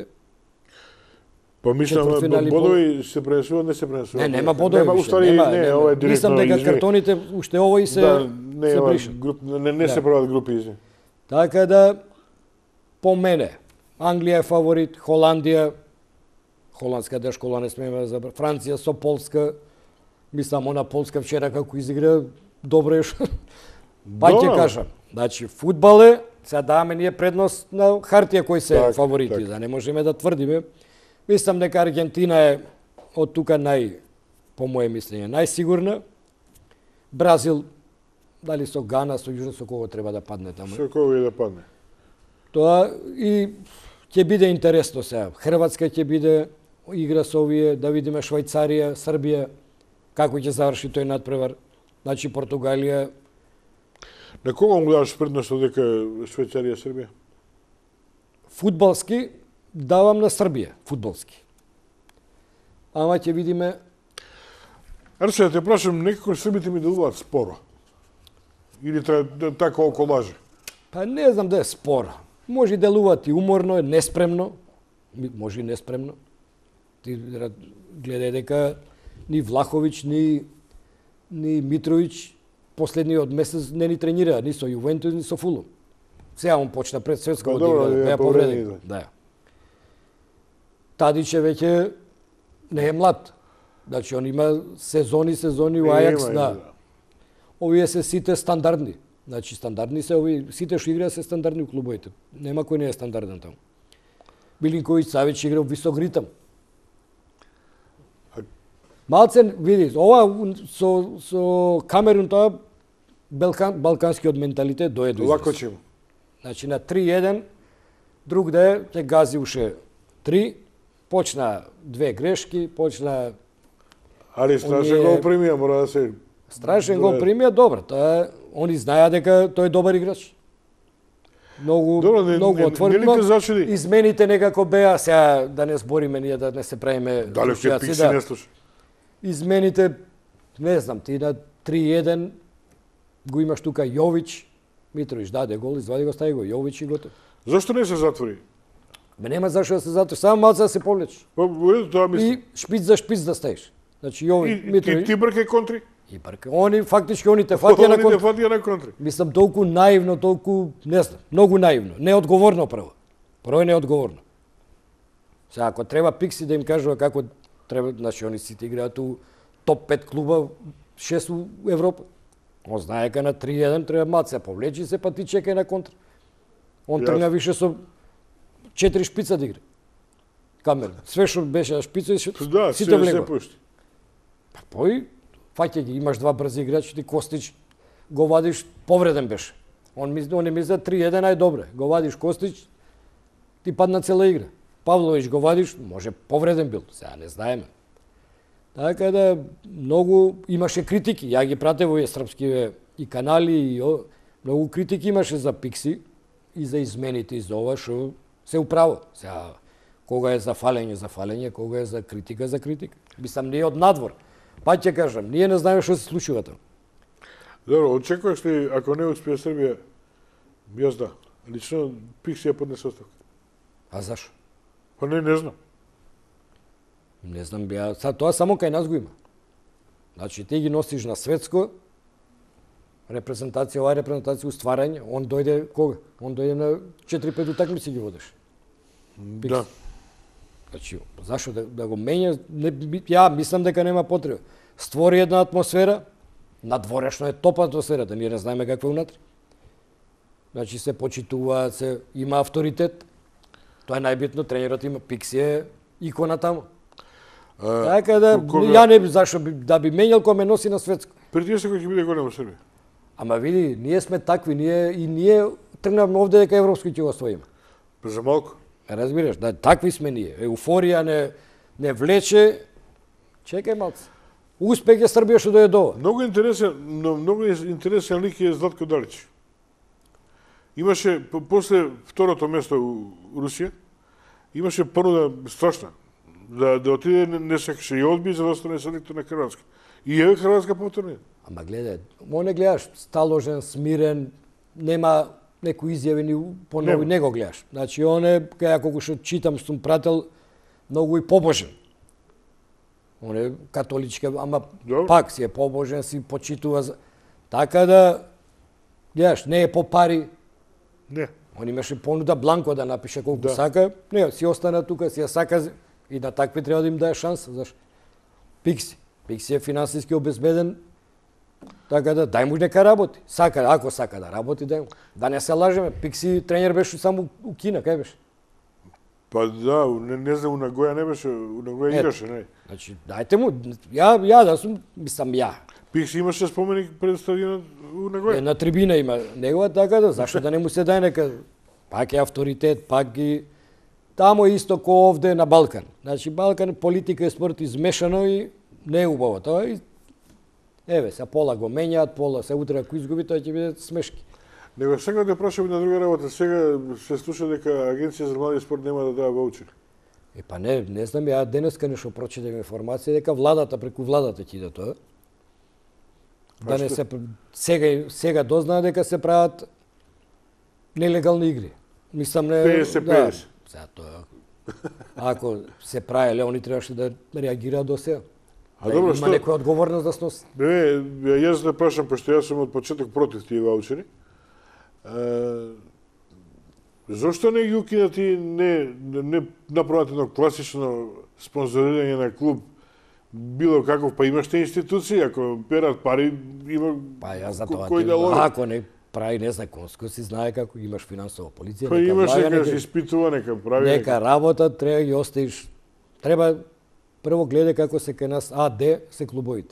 Па мислам, бодови се пренесуваат, не се пренесуваат. Не, нема бодови нема, више. устари, нема, не, нема. ова е директно. Мислам дека извини. картоните уште овој се да, не, се ова, бришат. груп, не, не да. се прават групи, извини. Така да, по мене, Англија е фаворит, Холандија, холандска дршкола не смеме да забраваме, Франција со Полска, мислам, она Полска вчера како изигра, добро е што. Па ќе кажам, значи, фудбал е, сега даваме ние предност на хартија кои се так, фаворити, так. Да не можеме да тврдиме. Мислам дека Аргентина е од тука нај, по моје мислење, најсигурна. Бразил, дали со Гана, со Јужно, со кого треба да падне таму? Со кого и да падне. Тоа и ќе биде интересно сега. Хрватска ќе биде игра со овие, да видиме Швајцарија, Србија, како ќе заврши тој надпревар. Значи Португалија. На кого му даваш предност дека Швајцарија, Србија? Фудбалски давам на Србија, фудбалски. Ама ќе видиме. Арсе, да те прашам, некако србите ми делуваат споро. Или треба така околаже? Па не знам да е споро. Може и делуваат и уморно, неспремно. Може и неспремно. Ти гледај дека ни Влахович, ни, ни Митрович последниот месец не ни тренираат, ни со Јувентус, ни со Фулом. Сега он почна пред светска па, да игра, беа повредени. Да. Тадиче веќе не е млад. Значи, он има сезони, сезони во Ајакс, да. Овие се сите стандардни. Значи, стандардни се овие, сите што играат се стандардни у клубовите. Нема кој не е стандарден таму. Билинковиќ Савич игра висок ритам. Малце, види, ова со, со Камерун тоа Балкан, балканскиот менталитет дојде до израз. Лако ќе му. Значи, на три еден, друг да е, ќе гази уште три, почна две грешки, почна... Али страшен гол примија, мора да се... Страшен гол примија, добро, тоа они знаеа дека тој е добар играч. Многу, Добро, не, многу не, отворено. не зачуди. Измените некако беа, сега да не збориме ние, да не се правиме... Дали ќе Пикси да. не слуша? Измените, не знам, ти на три еден го имаш тука Јович, Митрович даде гол, извади го, стави го Јович и готов. Зошто не се затвори? Ме нема зашто да се затвори, само малце да се повлече. Па, тоа мислам. И шпиц за шпиц да ставиш. Значи Јович, И, Митрович... и ти бркај контри? И брка. Они фактички они те фатија на Они те контри. фатија на контри. Мислам толку наивно, толку, не знам, многу наивно, неодговорно право. Право е неодговорно. Сега ако треба Пикси да им кажува како треба, значи они сите играат у топ пет клуба, шест у Европа. Он знае дека на три еден треба маца повлечи се, па ти чекај на контра. Он Јасно. тргна више со четири шпица да игра. Камер. Све што беше на шпица и Да, сите се, се влегува. пушти. Па пој, фаќа ги, имаш два брзи играчи, ти Костич го вадиш, повреден беше. Он ми он ми за три еден, ај добре. Го вадиш Костич, ти падна цела игра. Павлович го вадиш, може повреден бил, сега не знаеме. Така да многу имаше критики, ја ги пратев овие српски и канали и о, многу критики имаше за Пикси и за измените и за ова што се управо. Сега кога е за фалење за фалење, кога е за критика за критика. Мислам ние од надвор. Па ќе кажам, ние не знаеме што се случува таму. Добро, очекуваш ли, ако не успее Србија, јас да, лично Пикси ја поднесе оставка? А зашо? Па не, не знам. Не знам, ја, са, тоа само кај нас го има. Значи, ти ги носиш на светско, репрезентација, оваа репрезентација устварање, он дојде кога? Он дојде на четири-пет утакмици ги водиш. Да. Значи, зашо да, да го менја? Не, ја мислам дека нема потреба. Створи една атмосфера, надворешно е топ атмосферата, ние не знаеме каква е унатре. Значи се почитува, се има авторитет. Тоа е најбитно, тренерот има Пикси е икона таму. А, Така да, кога- ја не би зашо би, да би менјал кога ме носи на светско. Притисок кој ќе биде голем во Србија. Ама види, ние сме такви, ние и ние тргнавме овде дека европски ќе го освоиме. Па за малку. Разбираш, да такви сме ние. Еуфорија не не влече. Чекај малце. Успех е Србија што дојде до ова. Многу интересен, но многу интересен лик е Златко Далич. Имаше по- после второто место у Русија, имаше понуда страшна да да отиде не, не сакаше и одби за да остане селектор на Хрватска. И еве Хрватска повторно. Ама гледај, мо не гледаш сталожен, смирен, нема некои изјави ни понови, Нема. не го гледаш. Значи он е, кај колку што читам, сум прател, многу и побожен. Он е католичка, ама Добро. пак си е побожен, си почитува за... Така да, гледаш, не е по пари, Не. он имаше понуда бланко да напише колку Да. сака, не, си остана тука, си ја сака и на такви треба да им даде шанса, зашто? Пикси. Пикси е финансиски обезбеден, така да дај му нека работи. Сака, ако сака да работи, дај му. Да не се лажеме, Пикси тренер беше само у Кина, кај беше? Па да, не, не знам, у Нагоја не беше, у Нагоја Ето. играше, не. Значи, дајте му, ја, ја да сум, мислам ја. Пикси имаше споменик пред стадионот у Нагоја. На трибина има негова, така да, зашто да не му се дај нека, пак е авторитет, пак ги... Тамо е исто ко овде на Балкан. Значи, Балкан, политика и спорт измешано и не е убаво тоа. И... Еве, се пола го менјаат, пола се утре ако изгуби, тоа ќе биде смешки. Него сега да прашам и на друга работа. Сега се слуша дека Агенција за млади спорт нема да дава ваучери. Е, па не, не знам, ја денеска нешто прочитав информација дека владата, преку владата ќе иде тоа. Па Да не што? се сега сега дознаа дека се прават нелегални игри. Мислам не петдесет петдесет. Да, сега тоа ако се правеле, они требаше да реагираат до сега. А Да добро, има што? некоја одговорност да сноси. Не, јас да прашам, пошто јас сум од почеток против тие ваучери. Е, зошто не ги укинат и не, не направат едно класично спонзорирање на клуб било каков, па имаште институции, ако перат пари, има Па ја за ко- тоа. кој ти- да лови. Ако не прави незаконско, си знае како имаш финансова полиција, Па нека имаш влага, нека нека- се испитува, нека прави. Нека работа, треба ги оставиш. Треба прво гледа како се кај нас А Д се клубовите.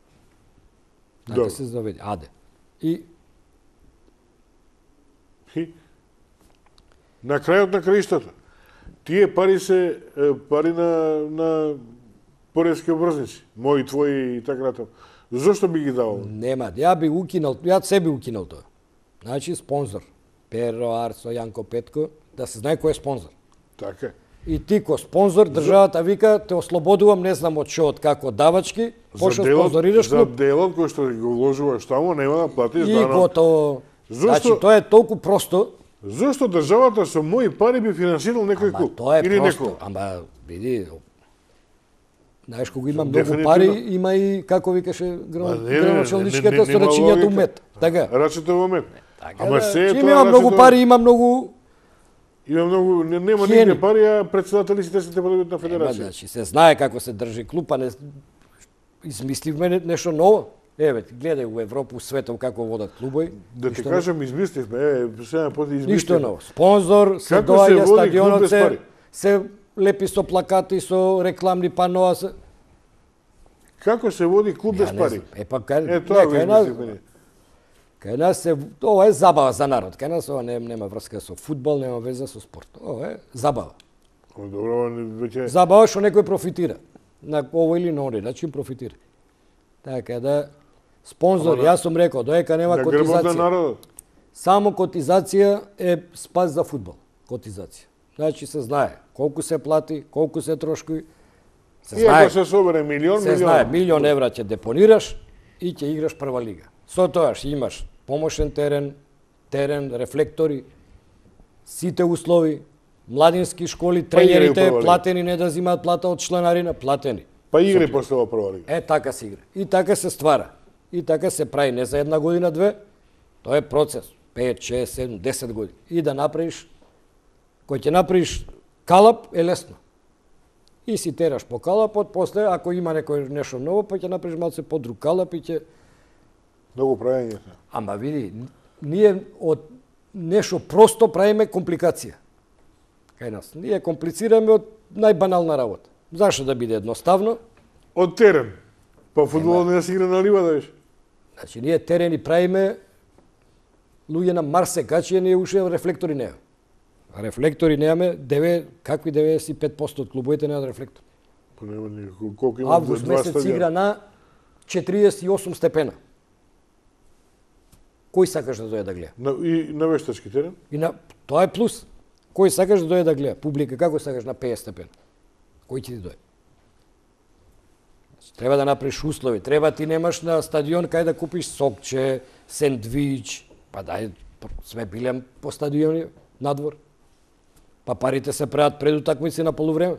Така Добро. се заведе А Д. И И на крајот на краиштата, Тие пари се е, пари на на порески обврзници, мои, твои и така натаму. Зошто би ги давал? Нема, ја би укинал, ја се би укинал тоа. Значи спонзор, Перо, Арсо, Јанко Петко, да се знае кој е спонзор. Така. И ти ко спонзор, државата вика, те ослободувам, не знам од што, од како давачки, пошто спонзорираш за клуб. делот кој што го вложуваш таму, нема да платиш И данок. готово. Зошто- Значи, тоа е толку просто. Зошто државата со мои пари би финансирал некој Ама клуб? тоа е Или просто. некој? Ама, види, знаеш, кога има Со- многу дефинитивно. пари, има и, како викаше, Ма, не, не, не, не, граначалничката не, со нема рачињата логика. умет. Така. Рачето во мет. Така Ама да, се е чим тоа има многу рачето- пари, има многу. Има многу, не, нема Хиени. нигде пари, а председателите се те подобит на Ема, федерација. значи, се знае како се држи клуб, а не измисливме не- нешто ново. Еве, гледај у Европа, у светот како водат клубови. Да ти Ништо кажам, измисливме, е, сега поти ново. измисливме. Ништо ново. Спонзор, се Како се доаѓа води клуб стадионот, без се, пари? се лепи со плакати, со рекламни панова. Се... Како се води клуб без Ја не пари? знам. Е, па, кај, Е, тоа не, го кај нас, измисливме. кај нас се, ова е забава за народ. Кај нас ова не, нема врска со фудбал, нема веза со спорт. Ова е забава. О, добро, веќе Забава што некој профитира. На ово или на оној начин профитира. Така да, спонзор, Ама на- јас сум рекол, доека нема на грбот на котизација. народот. Само котизација е спас за фудбал. Котизација. Значи се знае колку се плати, колку се трошкови. Се И знае, ако се собере милион, се милион. знае, милион евра ќе депонираш и ќе играш прва лига. Со тоа ќе имаш помошен терен, терен, рефлектори, сите услови, младински школи, Па играј тренерите прва лига. платени, не да земаат плата од членарина, платени. Па игри после ова прва лига. Е, така се игра. И така се ствара. И така се прави не за една година, две. Тоа е процес. пет, шест, седум, десет години. И да направиш, кој ќе направиш калап, е лесно. И си тераш по калапот, после, ако има некој нешто ново, па ќе направиш малце подруг калап и ќе... Многу правење. Ама види, ние од нешто просто правиме компликација. Кај нас. Ние комплицираме од најбанална работа. Зашто да биде едноставно? Од терен. Па фудбалот не се игра на ливада, веш. Значи, ние терени правиме луѓе на Марсе, качија ние уште рефлектори неа. Рефлектори немаме, деве, какви деветдесет и пет проценти од клубовите немаат рефлектори. Па нема никако. Колку има Август два месец стадиона? игра на четириесет и осум степена. Кој сакаш да дојде да гледа? На, и на вештачки терен? И на тоа е плюс. Кој сакаш да дојде да гледа? Публика како сакаш на петдесет степена? Кој ќе ти дојде? Значи, треба да направиш услови. Треба ти немаш на стадион кај да купиш сокче, сендвич. Па дај, сме биле по стадиони надвор. Па парите се прават пред утакмици на полувреме.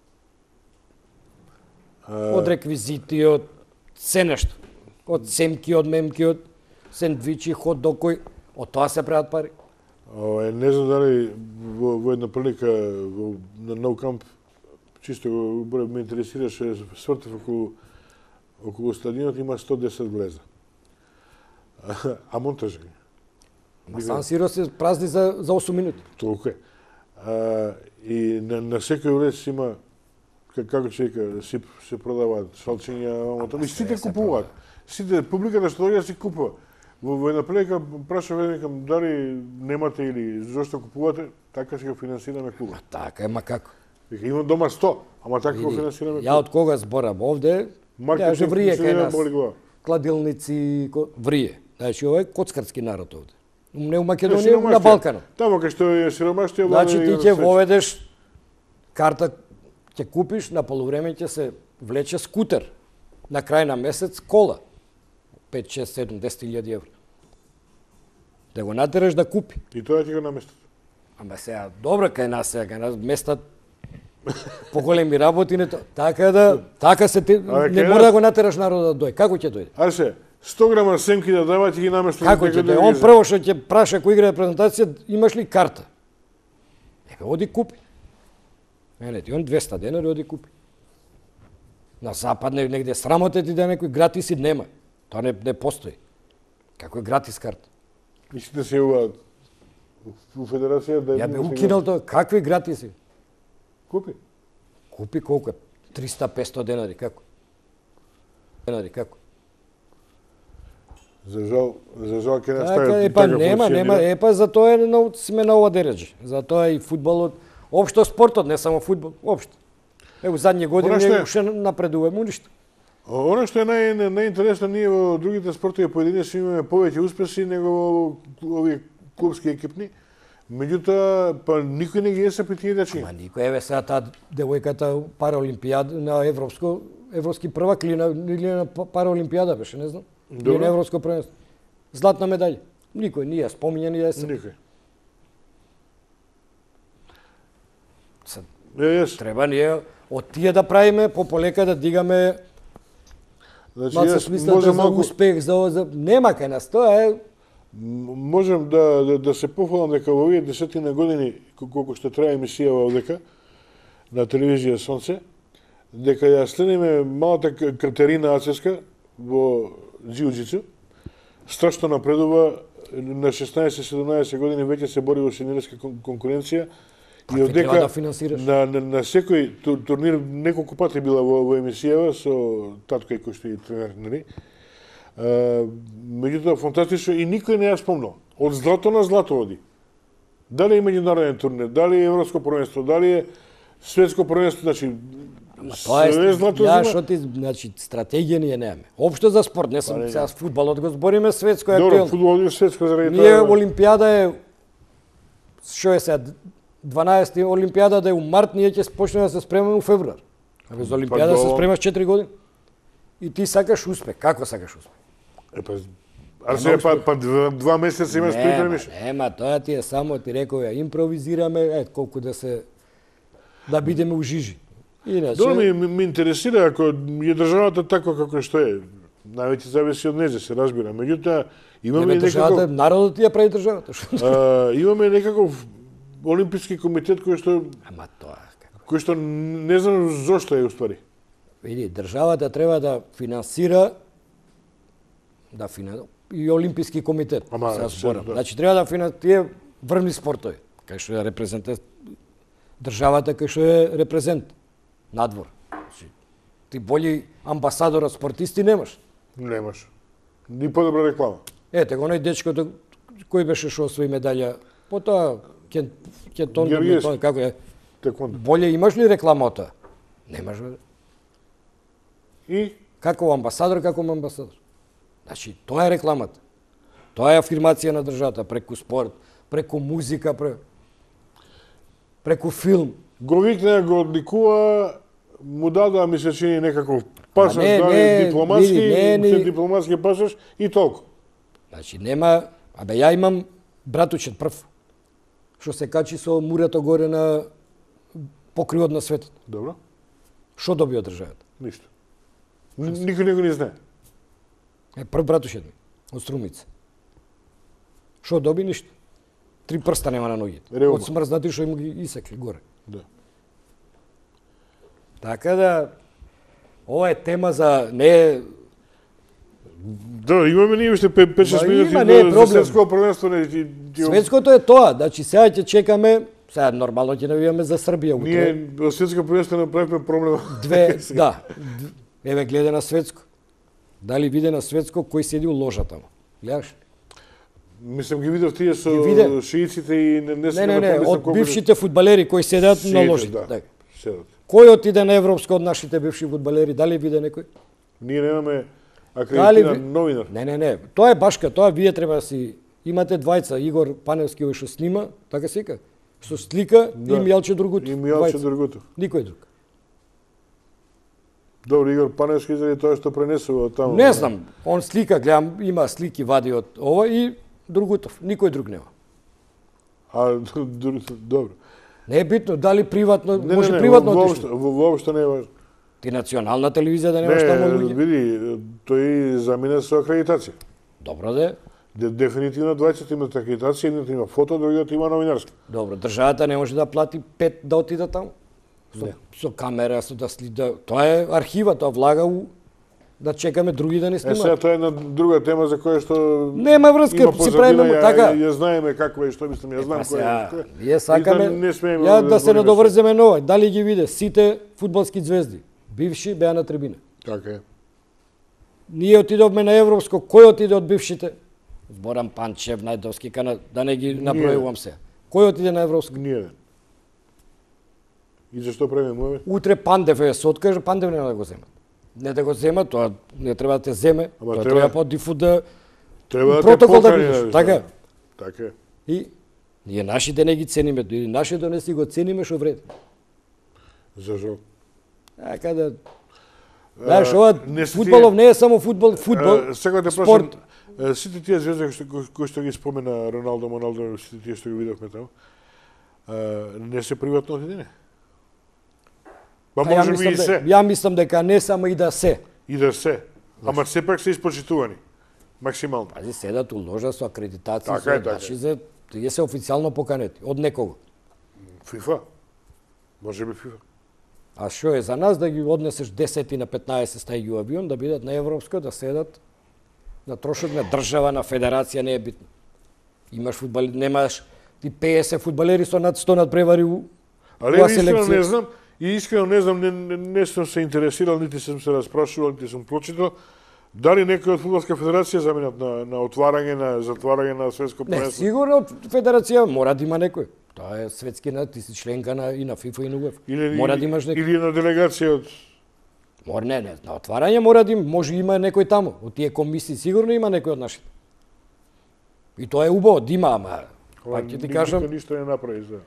Од реквизити, од се нешто. Од семки, од мемки, од сендвичи, хот докој. Од тоа се прават пари. Ова, не знам дали во, во една прилика во, на Nou Camp чисто го бре- ме интересираше свртев околу околу стадионот има сто десет влеза. А, а монтажи? Ма Сан Сиро се празни за, за осум минути. Толку е. А, и на, на секој влез има как, како ќе вика, си се продаваат шалчиња, ама и сите се купуваат. Сите публиката што доаѓа си купува. Во, во една прилика прашав викам дали немате или зошто купувате, така ќе го финансираме клубот. Така е, ма како? Вика има дома сто, ама така го Види, финансираме ја од кога зборам овде, кажа врие кај нас. Кладилници, ко- врие. Значи, ова е коцкарски народ овде. Не у Македонија, на Балканот. Таму кај што е сиромаштија, Значи, ти ќе воведеш карта, ќе купиш, на полувреме ќе се влече скутер. На крај на месец кола. пет, шест, седум, десет илјади евро. Да го натераш да купи. И тоа ќе го наместат. Ама сега, добро кај нас сега, кај нас местат поголеми работи, не то. Така да, така се ти, А, не кај мора нас- да го натераш народот да дојде. Како ќе дојде? Арсе, сто грама семки да дават и ги наместат. Како ќе дојде? Он прво што ќе праша кој игра презентација, имаш ли карта? Ека оди купи. Не, не, ти он двеста денари оди купи. На запад не- негде срамоте ти да некој гратиси нема. Тоа не, не постои. Како е гратис карта? Мислите да се јавуваат у федерација да Ја бе укинал тоа, какви гратиси? Купи. Купи колку е? триста песто денари, како? Денари, како? За жал, за жал ќе не Така, стават е па нема, нема, функционира. е па за тоа е на, сме на ова дереđe. За тоа и фудбалот Општо спортот, не само фудбал, општо. Ево задни години Она што е- уште напредуваме ништо. Оно што е нај, најинтересно, ние во другите спортови поединечно имаме повеќе успеси него во овие клубски екипни. Меѓутоа, па никој не ги есепи тие дечки. Ма никој, еве сега таа девојката параолимпијада на европско, европски првак или на, или на параолимпијада беше, не знам. Или Добро. на европско првенство. Златна медаља. Никој не ја спомиња, ни ја есепи. Никој. Сад, Е, ес. треба ние од тие да правиме, пополека да дигаме Значи, малце јас смисла можам за малку, успех, за, за... Нема кај нас, тоа е... можам да, да, да се пофалам дека во овие десетина години, колку што трае емисијава овдека, на телевизија Сонце, дека ја следиме малата К- Катерина Ацеска во џиу-џицу, страшно напредува, на шеснаесет-седумнаесет години веќе се бори во сениорска кон- конкуренција, и Какви треба да одека финансираш? на, на, на секој тур, турнир неколку пати била во, во емисијава со татко кој што е тренер, нели? Uh, меѓутоа фантастично и никој не ја спомнал. Од злато на злато оди. Дали е меѓународен турнир, дали е европско првенство, дали е светско првенство, значи Тоа е, све злато ја зема. што ти, значи, стратегија ние немаме. Општо за спорт, не сам Па, не, сега с фудбалот го збориме светско е Добро, актуелно. фудбал е светско заради Ние тоа. Олимпијада е што е сега дванаесети Олимпијада да е у март, ние ќе почнеме да се спремаме у февруар. А за Олимпијада се до- спремаш четири години. И ти сакаш успех. Како сакаш успех? Е, па, а се па, па два, два месеца имаш Нема, припремиш. нема, тоа ти е само, ти реков, ја импровизираме, е, колку да се, да бидеме у жижи. Иначе, Добро, ми, ми, ми интересира ако е државата така како што е. Највеќе зависи од незе, се разбира. Меѓутоа, имаме нема и државата, некаков, народот ја прави државата. Што? а, имаме некаков олимписки комитет кој што Ама тоа, како? кој што не знам зошто е уствари. Види, државата треба да финансира, да финансира, и Олимписки комитет. Ама, сега се, зборам. да. Значи, треба да финансира тие врвни спортови, кај што е репрезентат државата, кај што е репрезент надвор. Значи, ти бољи амбасадор од спортисти немаш. Немаш. Ни подобра реклама. Ете, оној дечкото кој беше што освои медаља, потоа кен кентон Георгиевски. како е. Теквондо. Боле имаш ли реклама од тоа? Немаш. Бе. И Како амбасадор, како амбасадор. Значи, тоа е рекламата. Тоа е афирмација на државата преку спорт, преку музика, пре... преку филм. го викнеа, го одликува, му дадоа ми се чини некаков пасош, не, дали не, дипломатски, види, не, не. се дипломатски пасош и толку. Значи, нема... Абе, ја имам братучет прв, што се качи со мурето горе на покривот на светот. Добро, Што доби од државата? ништо. Н- Никој не го не знае. Е, прв братушет ми, од Струмица. Што доби? Ништо. Три прста нема на ногите. Реума. Од смрзнати што им ги исекли горе. Да. Така да, ова е тема за не е Да, имаме ние уште пет-шест Ма минути има, не е за проблем. светско првенство. Не, ти, ти, светското е тоа, значи сега ќе чекаме, сега нормално ќе навиваме за Србија утре. Ние во светско првенство направивме проблема. Две, да. д- Еве гледа на светско. Дали виде на светско кој седи у ложата му? Гледаш? Мислам ги видов тие со Ги виде. шииците и не, не, Не, сега не, не, помислам од колку- бившите фудбалери кои седат на Шиите, ложите. да. Така. Седат. Кој отиде на европско од нашите бивши фудбалери? Дали виде некој? Ние немаме Дали акредитиран ви- новинар. Не, не, не. Тоа е башка, тоа вие треба да си имате двајца, Игор Паневски овој што снима, така се вика, со слика Да. и Мјалче Другутов. И Мјалче Двајца. Другутов. Никој друг. Добро, Игор Паневски заради тоа што пренесува од таму. Не знам, он слика, гледам, има слики вади од ова и Другутов, никој друг нема. А, д- добро. Не е битно дали приватно, Не, може не, не, приватно во- отишло. воопшто, во- воопшто не е важно. Ти национална телевизија да немаш таму Не, луѓе. види, тој замина со акредитација. Добро де. Де, дефинитивно двајцата имаат акредитација, едниот има фото, другиот има новинарско. Добро, државата не може да плати пет да отиде таму. Со, со камера, со да следа. Тоа е архива, тоа влага у да чекаме други да не Е, сега снимаат. тоа е една друга тема за која што Нема врска, има си позадина, правиме ја, така. Ја, ја знаеме какво е, што мислам, ја знам Па кој е. сега, кој е. ние сакаме, Мислам, не смееме ја да се збориме надоврземе на ова. Дали ги виде сите фудбалски звезди, бивши беа на трибина. Така е. Ние отидовме на европско, кој отиде од бившите? Зборам Панчев, Најдовски, кана, да не ги набројувам се. Кој отиде на европско? Ние не. И зашто правиме муавет? Утре Пандев е се откаже, Пандев нема да го земат. Не да го земат, тоа не треба да те земе, Ама тоа треба- треба по дифу да Треба да те протокол да покани, бидеш. да, Така. Така е. И ние нашите не ги цениме, и нашите не си го цениме што вреди. За жал. Така да знаеш, ова не се фудбалов тие- не е само фудбал, фудбал, Е, сега да спорт. прашам, е, сите тие звезди кои што, кои- кои што ги спомена Роналдо, Моналдо, сите тие што ги видовме таму, е, не се приватно одедени? Па Па ја може би мислам и да- се, Ја мислам дека не само и да се. и да се. Ама сепак се испочитувани. Максимално. Пази, седат у ложа со акредитација, Така со е, така е. значи за тие се официјално поканети од некого. ФИФА. Може би ФИФА. А што е за нас да ги однесеш десет и на петнаесет стаи у авион, да бидат на европско, да седат, да трошат на држава, на федерација, не е битно. Имаш фудбали, немаш ти пеесет фудбалери со над сто надпревари у Але Која искрено селекција? не знам, и искрено не знам, не, не, не сум се интересирал, нити сум се распрашувал, нити сум прочитал, дали некој од фудбалска федерација заминат на, на отварање, на затварање на светско Не, првенство. сигурно од федерација мора да има некој. Тоа е светски на, ти си членка на, и на ФИФА и на УЕФА. Или, Мора да имаш некој. Или на делегација од... Мора, не, не, на отварање мора да има, може има некој таму. Од тие комисии сигурно има некој од нашите. И тоа е убаво, да има, ама Ова пак ќе ти никој кажам, ништо не направи за...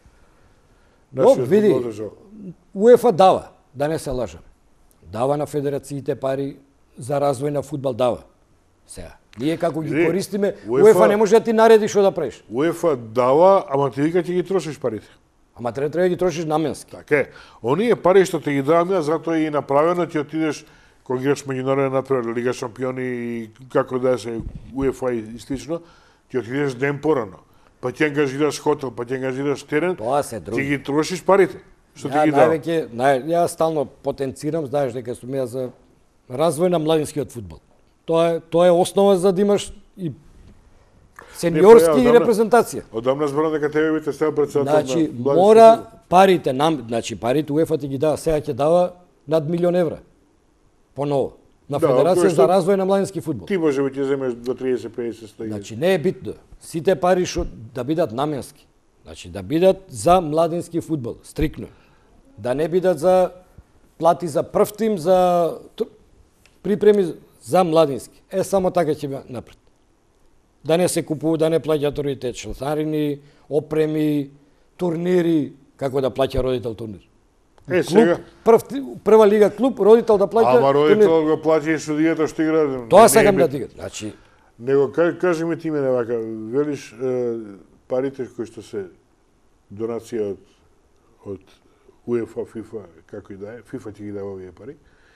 Но, нашиот види, фудбал држава. УЕФА дава, да не се лажам. Дава на федерациите пари за развој на фудбал, дава. Сега, ние како ги Види, користиме, УЕФА УЕФА не може да ти нареди што да правиш. УЕФА дава, ама ти вика ќе ги трошиш парите. Ама треба треба да ги трошиш наменски. Така е. Оние пари што те ги даваме, а затоа е и направено, ти отидеш кога играш меѓународен натпревар, Лига шампиони и како да се УЕФА и слично, ти отидеш ден порано. Па ти ангажираш хотел, па ти ангажираш терен, Тоа се ти други. ги трошиш парите. Што ти Ја ги дава. највеќе, нај, ја стално потенцирам, знаеш дека сум ја за развој на младинскиот фудбал. Тоа е тоа е основа за да имаш и сениорски Не, па ја и одамна- репрезентација. Одамна зборам дека тебе бите стел председател Значи, на младински мора фудбал. парите нам, значи парите УЕФА ти ги дава, сега ќе дава над милион евра. Поново. На Да, Федерација тоа што- за развој на младински фудбал. Ти може би ќе земеш до триесет пеесет сто. Значи не е битно. Сите пари што да бидат наменски. Значи да бидат за младински фудбал, стрикно. Да не бидат за плати за прв тим, за т- припреми за младински. Е само така ќе биде напред. Да не се купува, да не плаќаат родите членарини, опреми, турнири, како да плаќа родител турнир. Е, Клуб, сега, прв, прва лига клуб, родител да плаќа ама турнир. родител го плати и судијата што игра. Тоа не е сакам да битно. ти Значи, Него, ка- кажи ми ти мене вака, велиш е, парите кои што се донација од, од УЕФА, ФИФА, како и да е, ФИФА ќе ги дава овие пари,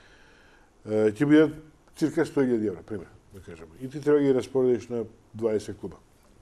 е, ќе бидат цирка сто илјади евра, пример, да кажеме. И ти треба да ги распоредиш на дваесет клуба.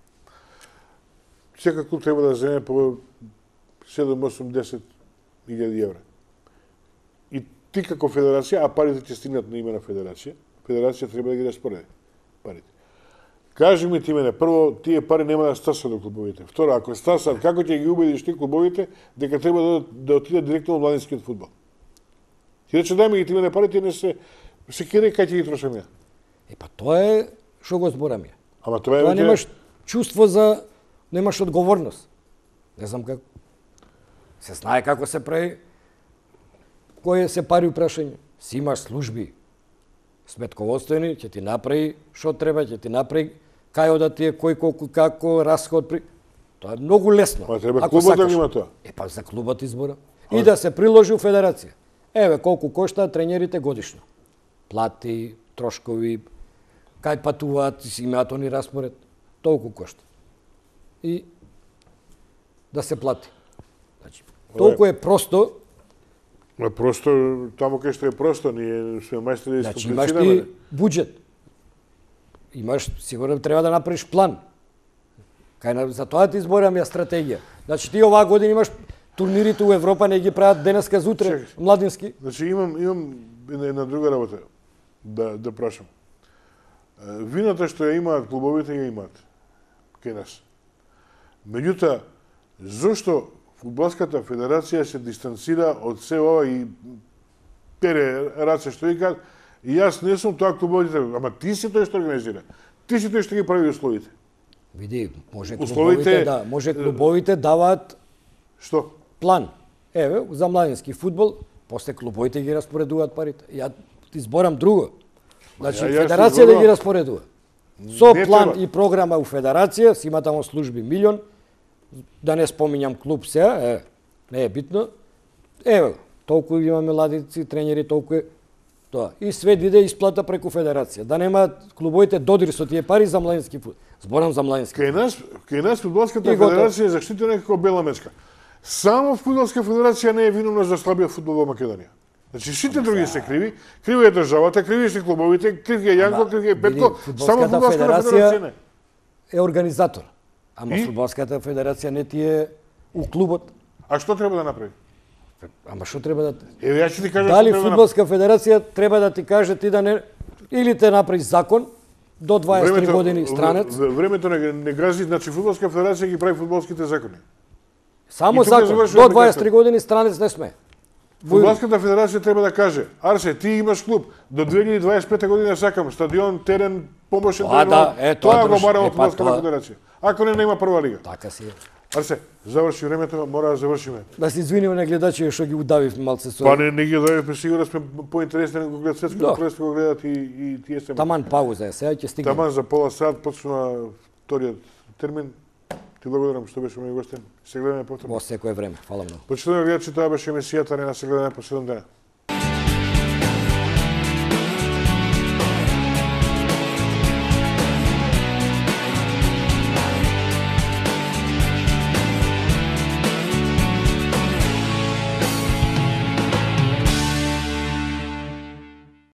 Секој клуб треба да земе по седум, осум, десет илјади евра. И ти како федерација, а парите ќе стигнат на име на федерација, федерација треба да ги распореди парите. Кажи ми ти мене, прво, тие пари нема да стасат до клубовите. Второ, ако стасат, како ќе ги убедиш ти клубовите дека треба да, да отидат директно во младинскиот фудбал? Ти рече, дај ми ги ти мене парите, не се... Се кире, кај ќе ги трошам ја. е па тоа е што го зборам ја. Ама тоа е Тоа веќе... немаш чувство за немаш одговорност. Не знам како. Се знае како се прави. Кој се пари прашање. Си имаш служби сметководствени, ќе ти направи што треба, ќе ти направи кај одат тие, кој колку како расход при... Тоа е многу лесно. Ма треба ако клубот да сакаш. го има тоа. Е па за клубот избора. И да се приложи у федерација. Еве колку коштаат тренерите годишно. Плати, трошкови, кај патуваат, си имаат они распоред, толку кошта. И да се плати. Значи, толку е просто, Ма просто, таму кај што е просто, ние сме мајстори да значи имаш искомплицираме. ти буџет. Имаш, сигурно треба да направиш план. Кај на, за тоа ти изборам ја стратегија. Значи ти оваа година имаш турнирите у Европа, не ги прават денеска зутре, Чекай. младински. Значи имам имам една, една друга работа да да прашам. Е, Вината што ја имаат клубовите ја имаат кај нас. Меѓутоа, зошто фудбалската федерација се дистанцира од се ова и пере раце што викаат, и јас не сум тоа клубовите, ама ти си тој што организира. Ти си тој што ги прави условите. Види, може Условите- клубовите да, може клубовите даваат Што? план. еве, за младински фудбал, после клубовите ги распоредуваат парите. Ја ти зборам друго. Значи, ја- ја федерација да зборувам- ги распоредува. Со Не план треба. и програма у федерација, си има тамо служби милион, да не споминјам клуб сега, е, не е битно. Еве, толку имаме младици, тренери, толку е тоа. И све иде исплата преку федерација. Да немаат клубовите додир со тие пари за младински фудбал. Зборам за младински. Кај нас, кај нас фудбалската И готово. федерација е заштитена како бела мечка. Само фудбалска федерација не е виновна за слабиот фудбал во Македонија. Значи сите други се криви, криви е државата, криви се клубовите, криви е Јанко, Ама, криви е Петко, види, само фудбалската фудбалската федерација федерација не. Е организатор. Ама И? фудбалската федерација не ти е у клубот. А што треба да направи? Ама што треба да... Еве ја ќе ти кажам Дали што треба да фудбалска федерација треба да ти каже ти да не... Или те направи закон до дваесет три години странец. в- Времето не, не гази, значи фудбалска федерација ги прави фудбалските закони. Само и тука закон. завршува До дваесет три апlikација. години странец не сме. Фудбалската федерација треба да каже: Арсе, ти имаш клуб, до две илјади дваесет и пета година сакам стадион, терен, помошен Тоа да, терен. е, тоа Тоа го држи. барам Е, од па фудбалската тоа- федерација. Ако не нема прва лига. Така си е. Арсе, заврши времето, мора да завршиме. Да се извиниме на гледачи што ги удавив малце со... Па не, не ги дојдевме, сигурно сме поинтересни да го гледат светското Да. првенство, го гледат и, и тие се. Таман пауза е, сега ќе стигнем. Таман за пола сат почнува вториот термин. Ти благодарам што беше мој гостин. Се гледаме повторно. Во секое време. Фала многу. Почитуваме гледачи, тоа беше емисијата Арена, се гледаме по седум дена.